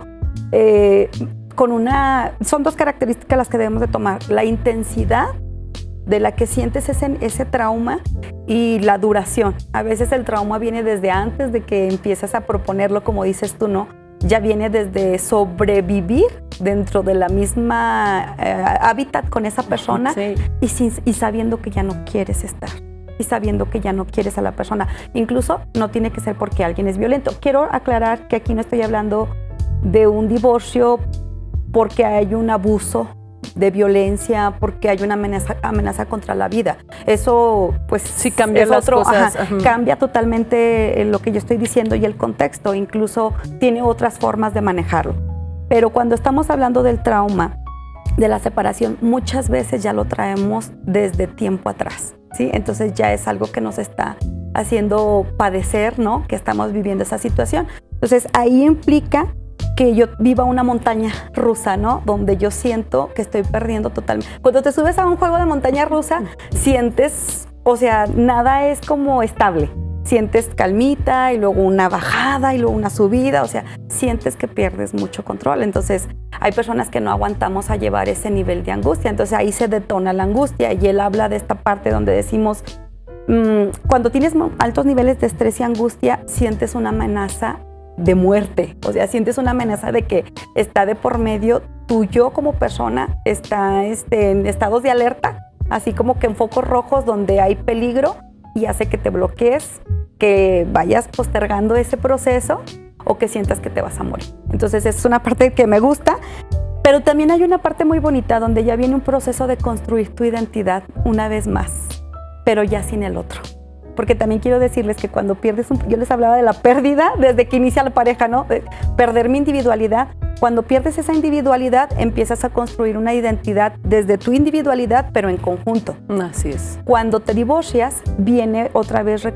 son dos características las que debemos de tomar: la intensidad de la que sientes ese trauma y la duración. A veces el trauma viene desde antes de que empiezas a proponerlo, como dices tú, ¿no? Ya viene desde sobrevivir dentro de la misma hábitat con esa persona, sí. y sabiendo que ya no quieres estar. Y sabiendo que ya no quieres a la persona. Incluso no tiene que ser porque alguien es violento. Quiero aclarar que aquí no estoy hablando de un divorcio porque hay un abuso de violencia, porque hay una amenaza contra la vida. Eso, pues, sí cambia las cosas. Cambia totalmente lo que yo estoy diciendo y el contexto. Incluso tiene otras formas de manejarlo. Pero cuando estamos hablando del trauma, de la separación, muchas veces ya lo traemos desde tiempo atrás, ¿sí? Entonces ya es algo que nos está haciendo padecer, ¿no? Que estamos viviendo esa situación. Entonces ahí implica que yo viva una montaña rusa, ¿no? Donde yo siento que estoy perdiendo totalmente. Cuando te subes a un juego de montaña rusa, sientes, o sea, nada es como estable. Sientes calmita y luego una bajada y luego una subida, o sea, sientes que pierdes mucho control. Entonces, hay personas que no aguantamos a llevar ese nivel de angustia. Entonces, ahí se detona la angustia y él habla de esta parte donde decimos, cuando tienes altos niveles de estrés y angustia, sientes una amenaza de muerte. O sea, sientes una amenaza de que está de por medio tu yo como persona, está en estados de alerta, así como que en focos rojos donde hay peligro y hace que te bloquees, que vayas postergando ese proceso o que sientas que te vas a morir. Entonces es una parte que me gusta, pero también hay una parte muy bonita donde ya viene un proceso de construir tu identidad una vez más, pero ya sin el otro. Porque también quiero decirles que cuando pierdes, yo les hablaba de la pérdida desde que inicia la pareja, ¿no? De perder mi individualidad. Cuando pierdes esa individualidad, empiezas a construir una identidad desde tu individualidad, pero en conjunto. Así es. Cuando te divorcias, viene otra vez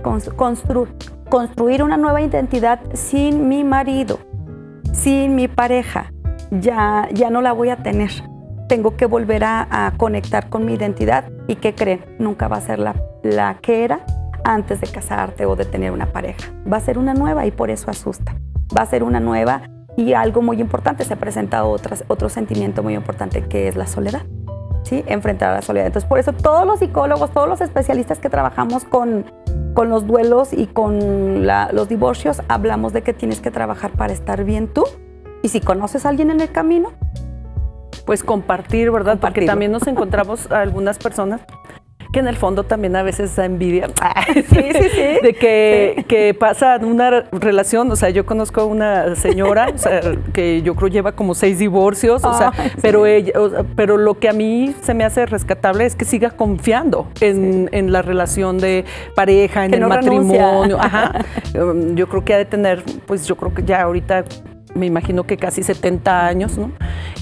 construir una nueva identidad sin mi marido, sin mi pareja. Ya no la voy a tener. Tengo que volver a conectar con mi identidad. ¿Y qué creen? Nunca va a ser la que era antes de casarte o de tener una pareja. Va a ser una nueva y por eso asusta. Va a ser una nueva y algo muy importante, se presenta otro sentimiento muy importante que es la soledad, ¿sí? Enfrentar a la soledad. Entonces, por eso todos los psicólogos, todos los especialistas que trabajamos con los duelos y con los divorcios, hablamos de que tienes que trabajar para estar bien tú. Y si conoces a alguien en el camino, pues compartir, ¿verdad? Porque también nos encontramos a algunas personas que en el fondo también a veces da envidia. Sí. De que pasa una relación, o sea, yo conozco a una señora, o sea, que yo creo lleva como 6 divorcios, o sea, pero lo que a mí se me hace rescatable es que siga confiando en la relación de pareja, en el matrimonio. Ajá. Yo creo que ha de tener, pues yo creo que ya ahorita me imagino que casi 70 años, ¿no?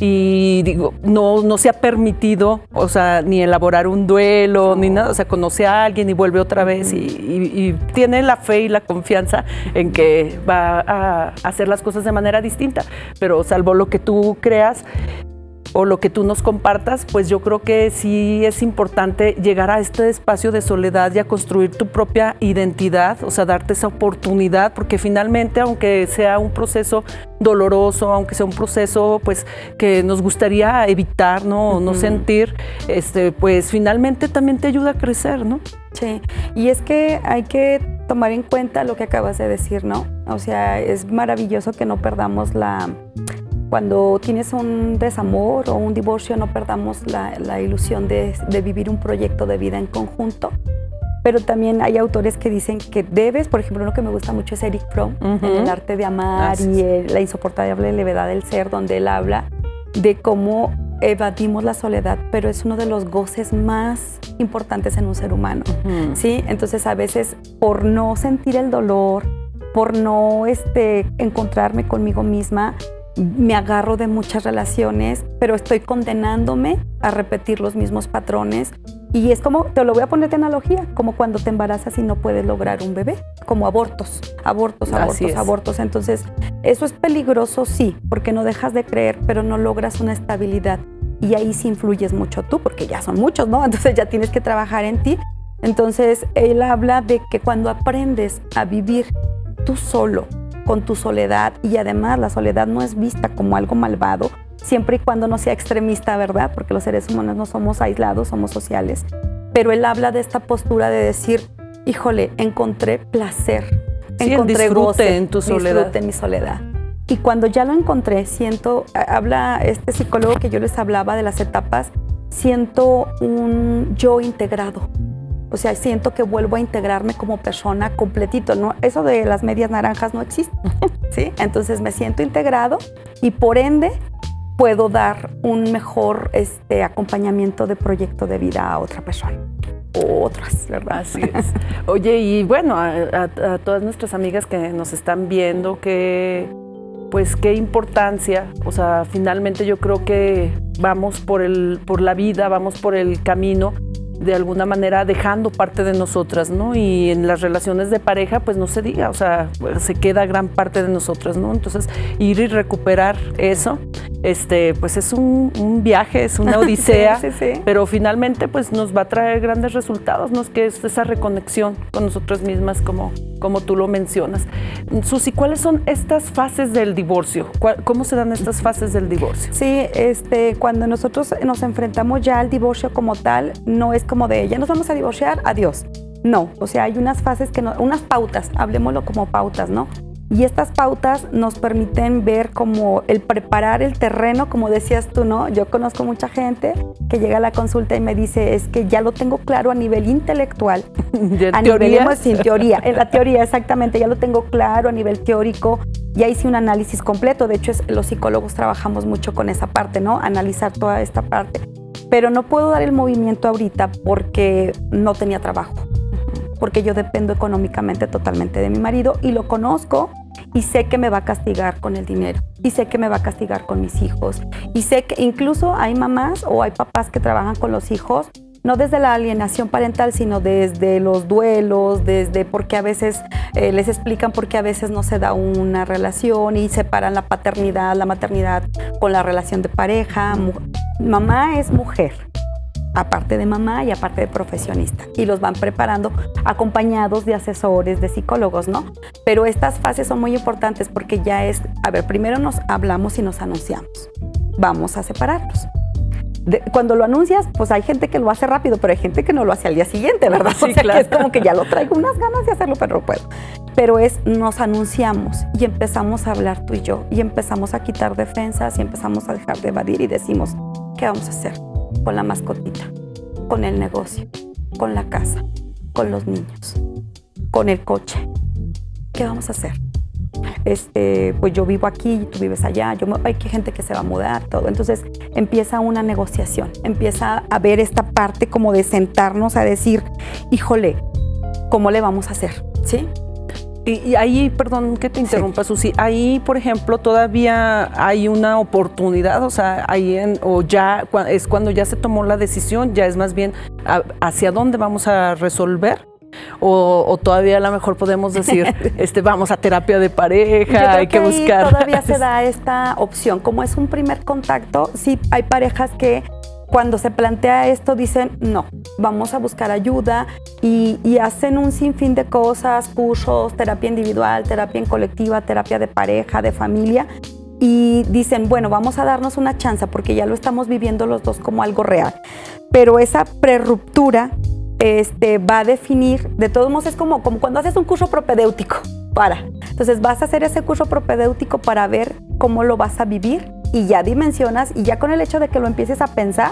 Y digo, no se ha permitido, o sea, ni elaborar un duelo, ni nada, o sea, conoce a alguien y vuelve otra vez y tiene la fe y la confianza en que va a hacer las cosas de manera distinta, pero salvo lo que tú creas o lo que tú nos compartas, pues yo creo que sí es importante llegar a este espacio de soledad y a construir tu propia identidad, o sea, darte esa oportunidad, porque finalmente, aunque sea un proceso doloroso, aunque sea un proceso pues que nos gustaría evitar, ¿no? No sentir, pues finalmente también te ayuda a crecer, ¿no? Sí, y es que hay que tomar en cuenta lo que acabas de decir, ¿no? O sea, es maravilloso que no perdamos cuando tienes un desamor o un divorcio, no perdamos la ilusión de vivir un proyecto de vida en conjunto. Pero también hay autores que dicen que debes, por ejemplo, uno que me gusta mucho es Erich Fromm, en El arte de amar y La insoportable levedad del ser, donde él habla de cómo evadimos la soledad, pero es uno de los goces más importantes en un ser humano, ¿sí? Entonces, a veces, por no sentir el dolor, por no encontrarme conmigo misma, me agarro de muchas relaciones, pero estoy condenándome a repetir los mismos patrones. Y es como, te lo voy a poner de analogía, como cuando te embarazas y no puedes lograr un bebé, como abortos. Entonces, eso es peligroso, sí, porque no dejas de creer, pero no logras una estabilidad. Y ahí sí influyes mucho tú, porque ya son muchos, ¿no? Entonces ya tienes que trabajar en ti. Entonces, él habla de que cuando aprendes a vivir tú solo, con tu soledad, y además la soledad no es vista como algo malvado, siempre y cuando no sea extremista, ¿verdad? Porque los seres humanos no somos aislados, somos sociales. Pero él habla de esta postura de decir, híjole, encontré placer, encontré goce en tu soledad. Disfrute en mi soledad. Y cuando ya lo encontré, habla este psicólogo que yo les hablaba de las etapas, siento un yo integrado. O sea, siento que vuelvo a integrarme como persona completito, ¿no? Eso de las medias naranjas no existe, ¿sí? Entonces me siento integrado y por ende puedo dar un mejor acompañamiento de proyecto de vida a otra persona o otras, ¿verdad? Así es. Oye, y bueno, a todas nuestras amigas que nos están viendo, pues qué importancia, o sea, finalmente yo creo que vamos por la vida, vamos por el camino, de alguna manera dejando parte de nosotras, ¿no? Y en las relaciones de pareja, pues no se diga, o sea, se queda gran parte de nosotras, ¿no? Entonces, ir y recuperar eso, pues es un viaje, es una odisea, sí. Pero finalmente, pues nos va a traer grandes resultados, ¿no? Es que es esa reconexión con nosotras mismas, como tú lo mencionas. Susi, ¿cuáles son estas fases del divorcio? ¿Cómo se dan estas fases del divorcio? Sí, cuando nosotros nos enfrentamos ya al divorcio como tal, no es como de ya nos vamos a divorciar, adiós. No, o sea, hay unas fases unas pautas, hablemoslo como pautas, ¿no? Y estas pautas nos permiten ver como el preparar el terreno, como decías tú, ¿no? Yo conozco mucha gente que llega a la consulta y me dice, es que ya lo tengo claro a nivel intelectual. ¿En teoría? Sin teoría, en la teoría exactamente, ya lo tengo claro a nivel teórico, ya hice un análisis completo, de hecho los psicólogos trabajamos mucho con esa parte, ¿no? Analizar toda esta parte, pero no puedo dar el movimiento ahorita porque no tenía trabajo, porque yo dependo económicamente totalmente de mi marido y lo conozco y sé que me va a castigar con el dinero y sé que me va a castigar con mis hijos y sé que incluso hay mamás o hay papás que trabajan con los hijos no desde la alienación parental, sino desde los duelos, desde porque a veces les explican por qué a veces no se da una relación y separan la paternidad, la maternidad con la relación de pareja. Mamá es mujer, aparte de mamá y aparte de profesionista, y los van preparando acompañados de asesores, de psicólogos, ¿no? Pero estas fases son muy importantes porque ya es, a ver, primero nos hablamos y nos anunciamos, vamos a separarnos. Cuando lo anuncias, pues hay gente que lo hace rápido, pero hay gente que no lo hace al día siguiente, ¿verdad? Sí, o sea, claro. que es como que ya lo traigo unas ganas de hacerlo, pero no puedo. Pero nos anunciamos y empezamos a hablar tú y yo, y empezamos a quitar defensas y empezamos a dejar de evadir y decimos, ¿qué vamos a hacer con la mascotita, con el negocio, con la casa, con los niños, con el coche? ¿Qué vamos a hacer? Pues yo vivo aquí, tú vives allá, hay gente que se va a mudar, todo. Entonces empieza una negociación, empieza a ver esta parte como de sentarnos a decir, híjole, ¿cómo le vamos a hacer? ¿Sí? Y ahí, perdón que te interrumpa, sí. Susi, ahí, por ejemplo, todavía hay una oportunidad, o sea, o ya es cuando ya se tomó la decisión, ya es más bien hacia dónde vamos a resolver. O todavía a lo mejor podemos decir, vamos a terapia de pareja, hay que buscar. Todavía se da esta opción, como es un primer contacto, sí hay parejas que cuando se plantea esto dicen, no, vamos a buscar ayuda y hacen un sinfín de cosas, cursos, terapia individual, terapia en colectiva, terapia de pareja, de familia, y dicen, bueno, vamos a darnos una chance porque ya lo estamos viviendo los dos como algo real. Pero esa prerruptura va a definir, de todos modos es como cuando haces un curso propedéutico, entonces vas a hacer ese curso propedéutico para ver cómo lo vas a vivir y ya dimensionas y ya con el hecho de que lo empieces a pensar,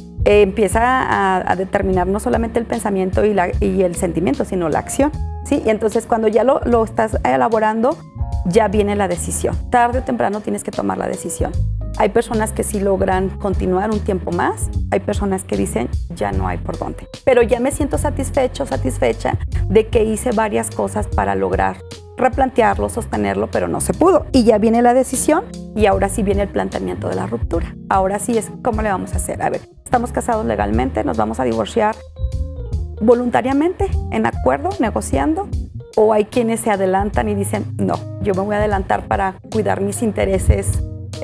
empieza a determinar no solamente el pensamiento y el sentimiento, sino la acción, ¿sí? Y entonces cuando ya lo estás elaborando, ya viene la decisión. Tarde o temprano tienes que tomar la decisión. Hay personas que sí logran continuar un tiempo más, hay personas que dicen, ya no hay por dónde. Pero ya me siento satisfecha de que hice varias cosas para lograr replantearlo, sostenerlo, pero no se pudo. Y ya viene la decisión y ahora sí viene el planteamiento de la ruptura. Ahora sí es, ¿cómo le vamos a hacer? A ver, estamos casados legalmente, nos vamos a divorciar voluntariamente, en acuerdo, negociando, o hay quienes se adelantan y dicen, no, yo me voy a adelantar para cuidar mis intereses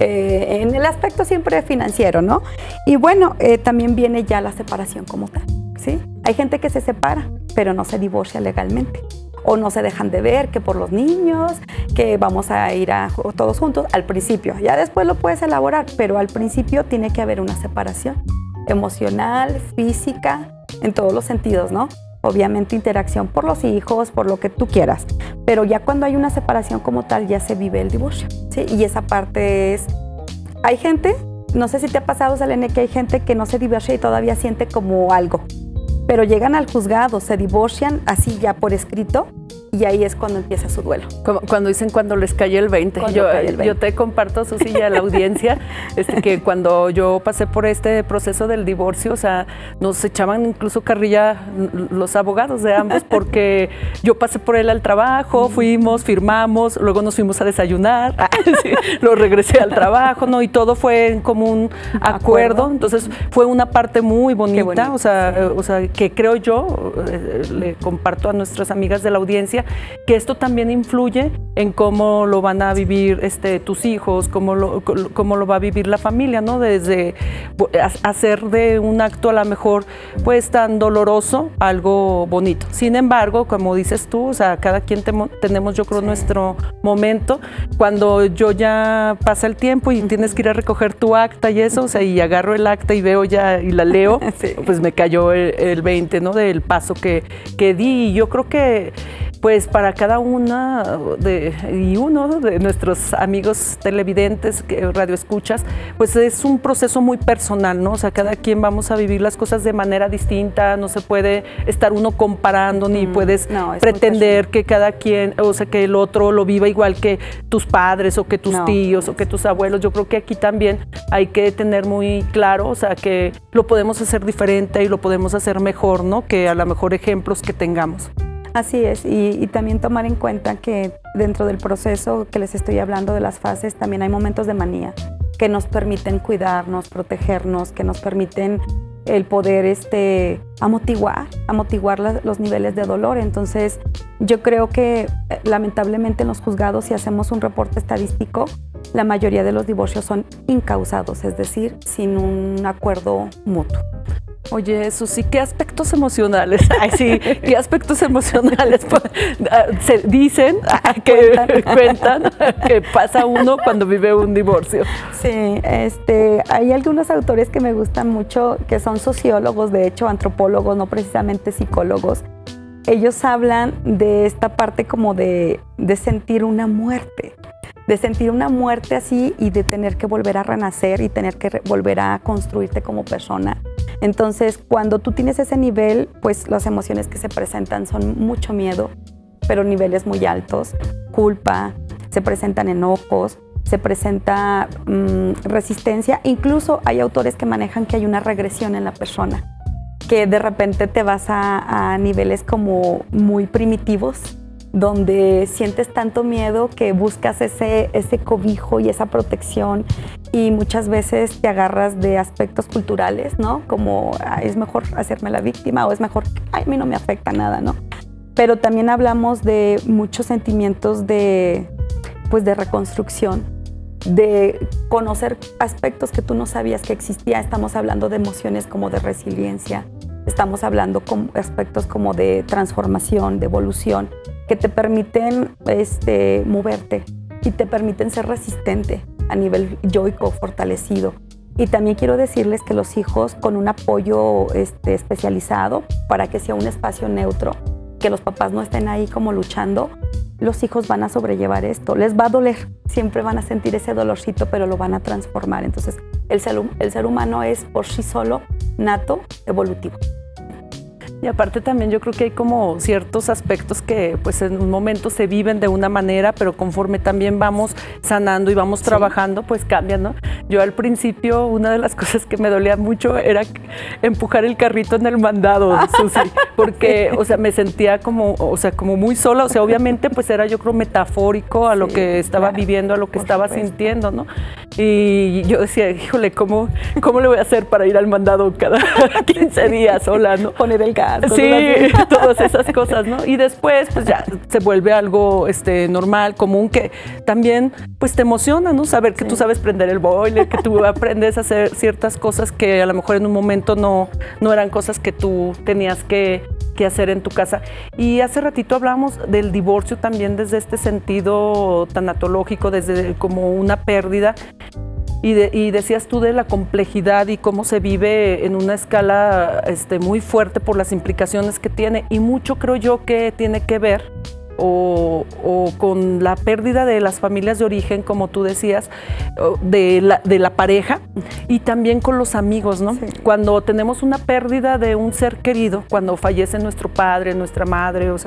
en el aspecto siempre financiero, ¿no? Y bueno, también viene ya la separación como tal, ¿sí? Hay gente que se separa, pero no se divorcia legalmente, o no se dejan de ver, que por los niños, que vamos a ir todos juntos al principio. Ya después lo puedes elaborar, pero al principio tiene que haber una separación emocional, física, en todos los sentidos, ¿no? Obviamente interacción por los hijos, por lo que tú quieras, pero ya cuando hay una separación como tal ya se vive el divorcio, ¿sí? Y esa parte es, hay gente, no sé si te ha pasado, Selene, que hay gente que no se divorcia y todavía siente como algo, pero llegan al juzgado, se divorcian así ya por escrito y ahí es cuando empieza su duelo. Cuando dicen cuando les cae el 20. Yo te comparto, Susi, y a la audiencia, que cuando yo pasé por este proceso del divorcio, o sea, nos echaban incluso carrilla los abogados de ambos, porque yo pasé por él al trabajo, fuimos, firmamos, luego nos fuimos a desayunar, sí, lo regresé al trabajo, ¿no? Y todo fue en común acuerdo. Entonces fue una parte muy bonita, o sea, que creo yo, le comparto a nuestras amigas de la audiencia, que esto también influye en cómo lo van a vivir tus hijos, cómo lo va a vivir la familia, ¿no? Desde hacer de un acto a lo mejor pues tan doloroso algo bonito. Sin embargo, como dices tú, o sea, cada quien tenemos, yo creo, nuestro momento. Cuando yo ya pasa el tiempo y tienes que ir a recoger tu acta y eso, o sea, y agarro el acta y veo ya y la leo, pues me cayó el 20, ¿no? Del paso que di. Y yo creo que pues para cada una y uno de nuestros amigos televidentes, radioescuchas, pues es un proceso muy personal, ¿no? O sea, cada quien vamos a vivir las cosas de manera distinta, no se puede estar uno comparando, ni puedes pretender que cada quien, o sea, que el otro lo viva igual que tus padres o que tus tíos o que tus abuelos. Yo creo que aquí también hay que tener muy claro, o sea, que lo podemos hacer diferente y lo podemos hacer mejor, ¿no? Que a lo mejor ejemplos que tengamos. Así es, y también tomar en cuenta que dentro del proceso que les estoy hablando de las fases, también hay momentos de manía que nos permiten cuidarnos, protegernos, que nos permiten el poder amortiguar los niveles de dolor. Entonces, yo creo que lamentablemente en los juzgados, si hacemos un reporte estadístico, la mayoría de los divorcios son incausados, es decir, sin un acuerdo mutuo. Oye, Susi, ¿qué aspectos emocionales? Ay, sí, ¿qué aspectos emocionales se dicen, que cuentan que pasa uno cuando vive un divorcio? Sí, hay algunos autores que me gustan mucho, que son sociólogos, de hecho, antropólogos, no precisamente psicólogos. Ellos hablan de esta parte como de sentir una muerte. De sentir una muerte así y de tener que volver a renacer y tener que volver a construirte como persona. Entonces, cuando tú tienes ese nivel, pues las emociones que se presentan son mucho miedo, pero niveles muy altos, culpa, se presentan enojos, se presenta resistencia. Incluso hay autores que manejan que hay una regresión en la persona, que de repente te vas a niveles como muy primitivos, donde sientes tanto miedo que buscas ese cobijo y esa protección, y muchas veces te agarras de aspectos culturales, ¿no? Como es mejor hacerme la víctima, o es mejor, a mí no me afecta nada, ¿no? Pero también hablamos de muchos sentimientos de reconstrucción, de conocer aspectos que tú no sabías que existía. Estamos hablando de emociones como de resiliencia, estamos hablando con aspectos como de transformación, de evolución, que te permiten moverte y te permiten ser resistente a nivel yoico, fortalecido. Y también quiero decirles que los hijos, con un apoyo especializado para que sea un espacio neutro, que los papás no estén ahí como luchando, los hijos van a sobrellevar esto. Les va a doler, siempre van a sentir ese dolorcito, pero lo van a transformar. Entonces, el ser humano es por sí solo nato, evolutivo. Y aparte también yo creo que hay como ciertos aspectos que pues en un momento se viven de una manera, pero conforme también vamos sanando y vamos trabajando, pues cambian, ¿no? Yo al principio una de las cosas que me dolía mucho era empujar el carrito en el mandado, Susi, porque, o sea, me sentía como muy sola, o sea, obviamente pues era yo creo metafórico a lo que estaba viviendo, a lo que estaba sintiendo, ¿no? Y yo decía, híjole, ¿cómo le voy a hacer para ir al mandado cada 15 días sola, ¿no? Poner el gas. Sí, todas esas cosas, ¿no? Y después, pues ya se vuelve algo normal, común, que también, pues te emociona, ¿no? Saber que tú sabes prender el boiler, que tú aprendes a hacer ciertas cosas que a lo mejor en un momento no eran cosas que tú tenías que hacer en tu casa. Y hace ratito hablamos del divorcio también desde este sentido tanatológico, desde como una pérdida. Y decías tú de la complejidad y cómo se vive en una escala muy fuerte por las implicaciones que tiene, y mucho creo yo que tiene que ver o con la pérdida de las familias de origen, como tú decías, de la pareja, y también con los amigos, ¿no? Sí. Cuando tenemos una pérdida de un ser querido, cuando fallece nuestro padre, nuestra madre, o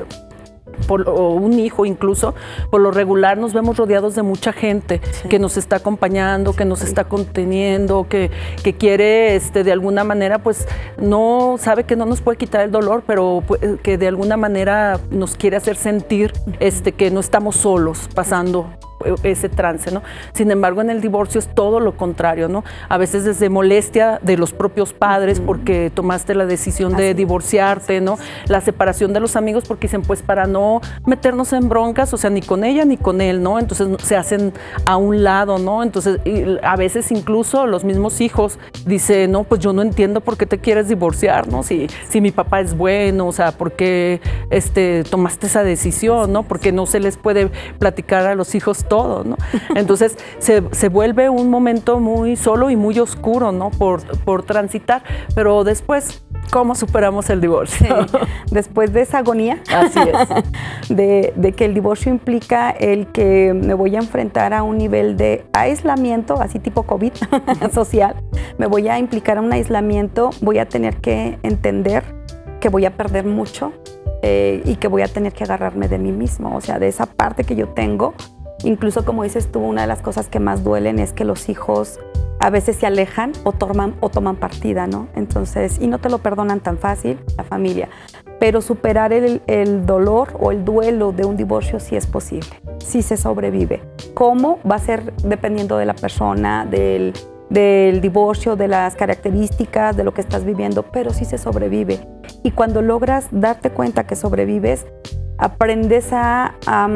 un hijo incluso, por lo regular nos vemos rodeados de mucha gente que nos está acompañando, que nos está conteniendo, que quiere de alguna manera, pues no sabe que no nos puede quitar el dolor, pero que de alguna manera nos quiere hacer sentir que no estamos solos pasando ese trance, ¿no? Sin embargo, en el divorcio es todo lo contrario, ¿no? A veces desde molestia de los propios padres porque tomaste la decisión de divorciarte, ¿no? La separación de los amigos porque dicen, pues para no meternos en broncas, o sea, ni con ella ni con él, ¿no? Entonces se hacen a un lado, ¿no? Entonces a veces incluso los mismos hijos dicen, no, pues yo no entiendo por qué te quieres divorciar, ¿no? Si mi papá es bueno, o sea, ¿por qué tomaste esa decisión, ¿no? Porque no se les puede platicar a los hijos todo, ¿no? Entonces se vuelve un momento muy solo y muy oscuro, ¿no? Por transitar, pero después ¿Cómo superamos el divorcio? Sí, después de esa agonía. Así es. De que el divorcio implica el que me voy a enfrentar a un nivel de aislamiento, así tipo COVID social. Me voy a implicar a un aislamiento, voy a tener que entender que voy a perder mucho y que voy a tener que agarrarme de mí mismo, o sea, de esa parte que yo tengo. Incluso, como dices tú, una de las cosas que más duelen es que los hijos a veces se alejan o toman partida, ¿no? Entonces, y no te lo perdonan tan fácil, la familia. Pero superar el dolor o el duelo de un divorcio sí es posible, sí se sobrevive. ¿Cómo? Va a ser dependiendo de la persona, del divorcio, de las características, de lo que estás viviendo, pero sí se sobrevive. Y cuando logras darte cuenta que sobrevives, aprendes a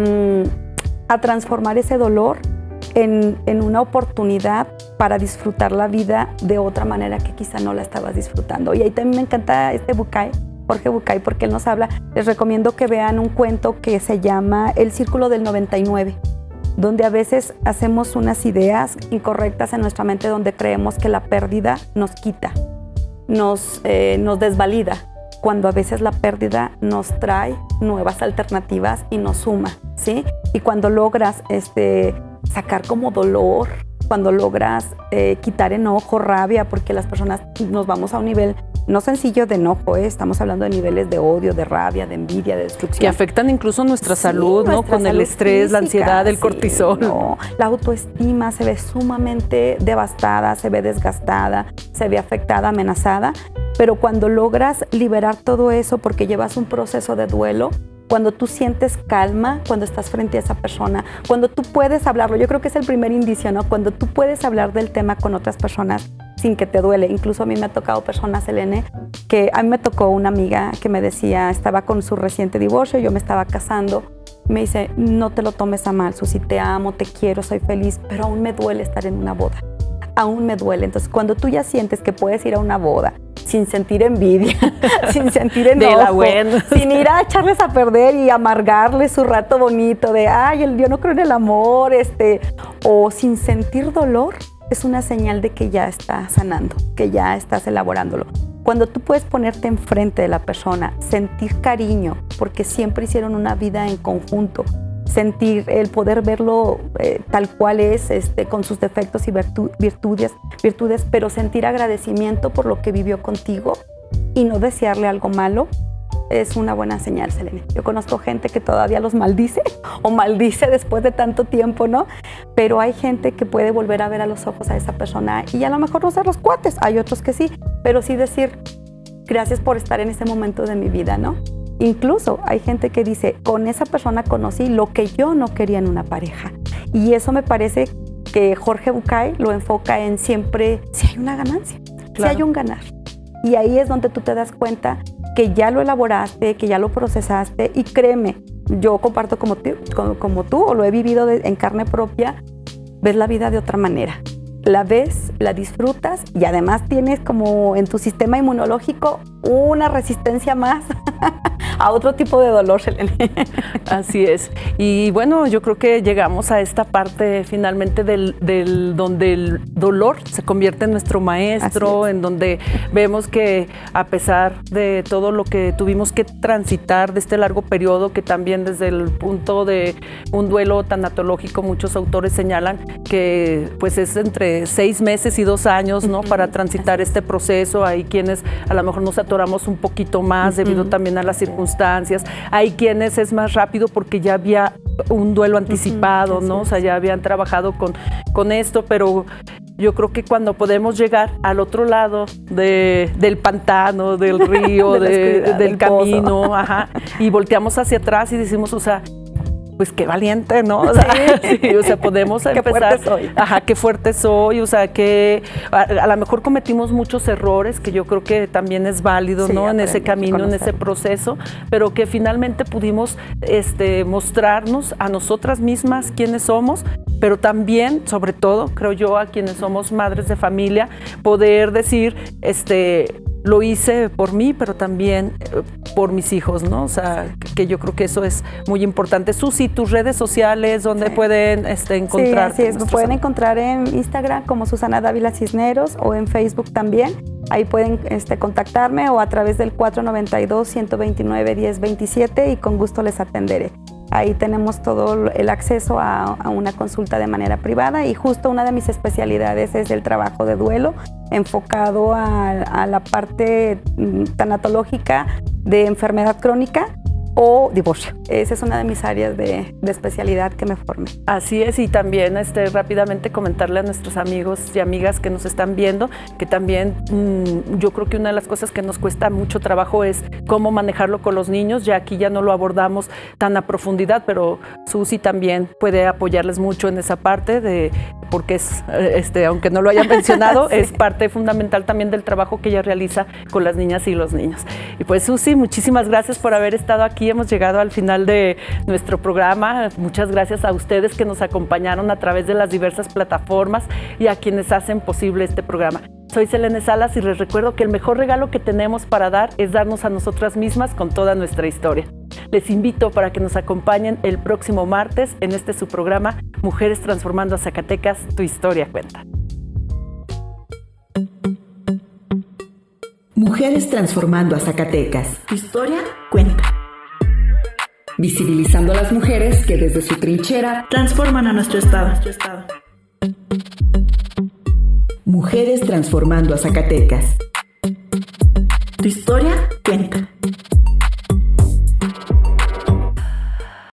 transformar ese dolor en una oportunidad para disfrutar la vida de otra manera que quizá no la estabas disfrutando. Y ahí también me encanta Jorge Bucay, porque él nos habla. Les recomiendo que vean un cuento que se llama El Círculo del 99, donde a veces hacemos unas ideas incorrectas en nuestra mente, donde creemos que la pérdida nos quita, nos desvalida, cuando a veces la pérdida nos trae nuevas alternativas y nos suma, ¿sí? Y cuando logras sacar como dolor, cuando logras quitar enojo, rabia, porque las personas nos vamos a un nivel no sencillo de enojo, estamos hablando de niveles de odio, de rabia, de envidia, de destrucción. Que afectan incluso nuestra salud, ¿no? Con el estrés, física, la ansiedad, el cortisol. No. La autoestima se ve sumamente devastada, se ve desgastada, se ve afectada, amenazada, pero cuando logras liberar todo eso porque llevas un proceso de duelo, cuando tú sientes calma, cuando estás frente a esa persona, cuando tú puedes hablarlo, yo creo que es el primer indicio, ¿no? Cuando tú puedes hablar del tema con otras personas sin que te duele. Incluso a mí me ha tocado personas, Selene, que a mí me tocó una amiga que me decía, estaba con su reciente divorcio, yo me estaba casando, me dice, no te lo tomes a mal, Susi, te amo, te quiero, soy feliz, pero aún me duele estar en una boda, aún me duele. Entonces, cuando tú ya sientes que puedes ir a una boda sin sentir envidia, sin sentir enojo, sin ir a echarles a perder y amargarles su rato bonito de, ay, yo no creo en el amor, o sin sentir dolor, es una señal de que ya estás sanando, que ya estás elaborándolo. Cuando tú puedes ponerte enfrente de la persona, sentir cariño, porque siempre hicieron una vida en conjunto, sentir el poder verlo tal cual es, con sus defectos y virtudes, pero sentir agradecimiento por lo que vivió contigo y no desearle algo malo, es una buena señal, Selene. Yo conozco gente que todavía los maldice o maldice después de tanto tiempo, ¿no? Pero hay gente que puede volver a ver a los ojos a esa persona y a lo mejor no ser los cuates, hay otros que sí, pero sí decir gracias por estar en ese momento de mi vida, ¿no? Incluso hay gente que dice, con esa persona conocí lo que yo no quería en una pareja. Y eso me parece que Jorge Bucay lo enfoca en siempre, si hay una ganancia, claro, si hay un ganar. Y ahí es donde tú te das cuenta que ya lo elaboraste, que ya lo procesaste. Y créeme, yo comparto como tú o lo he vivido en carne propia, ves la vida de otra manera. La ves, la disfrutas y además tienes como en tu sistema inmunológico una resistencia más a otro tipo de dolor, Selene. Así es. Y bueno, yo creo que llegamos a esta parte finalmente donde el dolor se convierte en nuestro maestro, en donde vemos que a pesar de todo lo que tuvimos que transitar de este largo periodo, que también desde el punto de un duelo tanatológico, muchos autores señalan que pues es entre 6 meses y 2 años, ¿no? Para transitar este proceso. Hay quienes a lo mejor nos atoramos un poquito más debido también a las circunstancias. Hay quienes es más rápido porque ya había un duelo anticipado, ¿no? O sea, ya habían trabajado con esto, pero yo creo que cuando podemos llegar al otro lado del pantano, del río, del camino, y volteamos hacia atrás y decimos, o sea, pues qué valiente, ¿no? O sea, sí, o sea, podemos empezar. Qué fuerte soy. Qué fuerte soy, o sea, que a lo mejor cometimos muchos errores, que yo creo que también es válido, sí, ¿no? En ese camino, en ese proceso, pero que finalmente pudimos mostrarnos a nosotras mismas quiénes somos, pero también, sobre todo, creo yo, a quienes somos madres de familia, poder decir, lo hice por mí, pero también por mis hijos, ¿no? O sea, que yo creo que eso es muy importante. Susi, tus redes sociales, ¿dónde pueden encontrar? Sí, así es. Me pueden encontrar en Instagram como Susana Dávila Cisneros o en Facebook también. Ahí pueden contactarme o a través del 492-129-1027 y con gusto les atenderé. Ahí tenemos todo el acceso a una consulta de manera privada y justo una de mis especialidades es el trabajo de duelo enfocado a la parte tanatológica de enfermedad crónica o divorcio. Esa es una de mis áreas de especialidad que me formé. Así es, y también rápidamente comentarle a nuestros amigos y amigas que nos están viendo que también yo creo que una de las cosas que nos cuesta mucho trabajo es cómo manejarlo con los niños. Ya aquí ya no lo abordamos tan a profundidad, pero Susi también puede apoyarles mucho en esa parte porque es, aunque no lo hayan mencionado, sí, es parte fundamental también del trabajo que ella realiza con las niñas y los niños. Y pues Susi, muchísimas gracias por haber estado aquí. Hemos llegado al final de nuestro programa. Muchas gracias a ustedes que nos acompañaron a través de las diversas plataformas y a quienes hacen posible este programa. Soy Selene Salas y les recuerdo que el mejor regalo que tenemos para dar es darnos a nosotras mismas con toda nuestra historia. Les invito para que nos acompañen el próximo martes en su programa Mujeres Transformando a Zacatecas, tu historia cuenta. Mujeres Transformando a Zacatecas. Tu historia cuenta. Visibilizando a las mujeres que desde su trinchera transforman a nuestro estado. Mujeres Transformando a Zacatecas. Tu historia cuenta.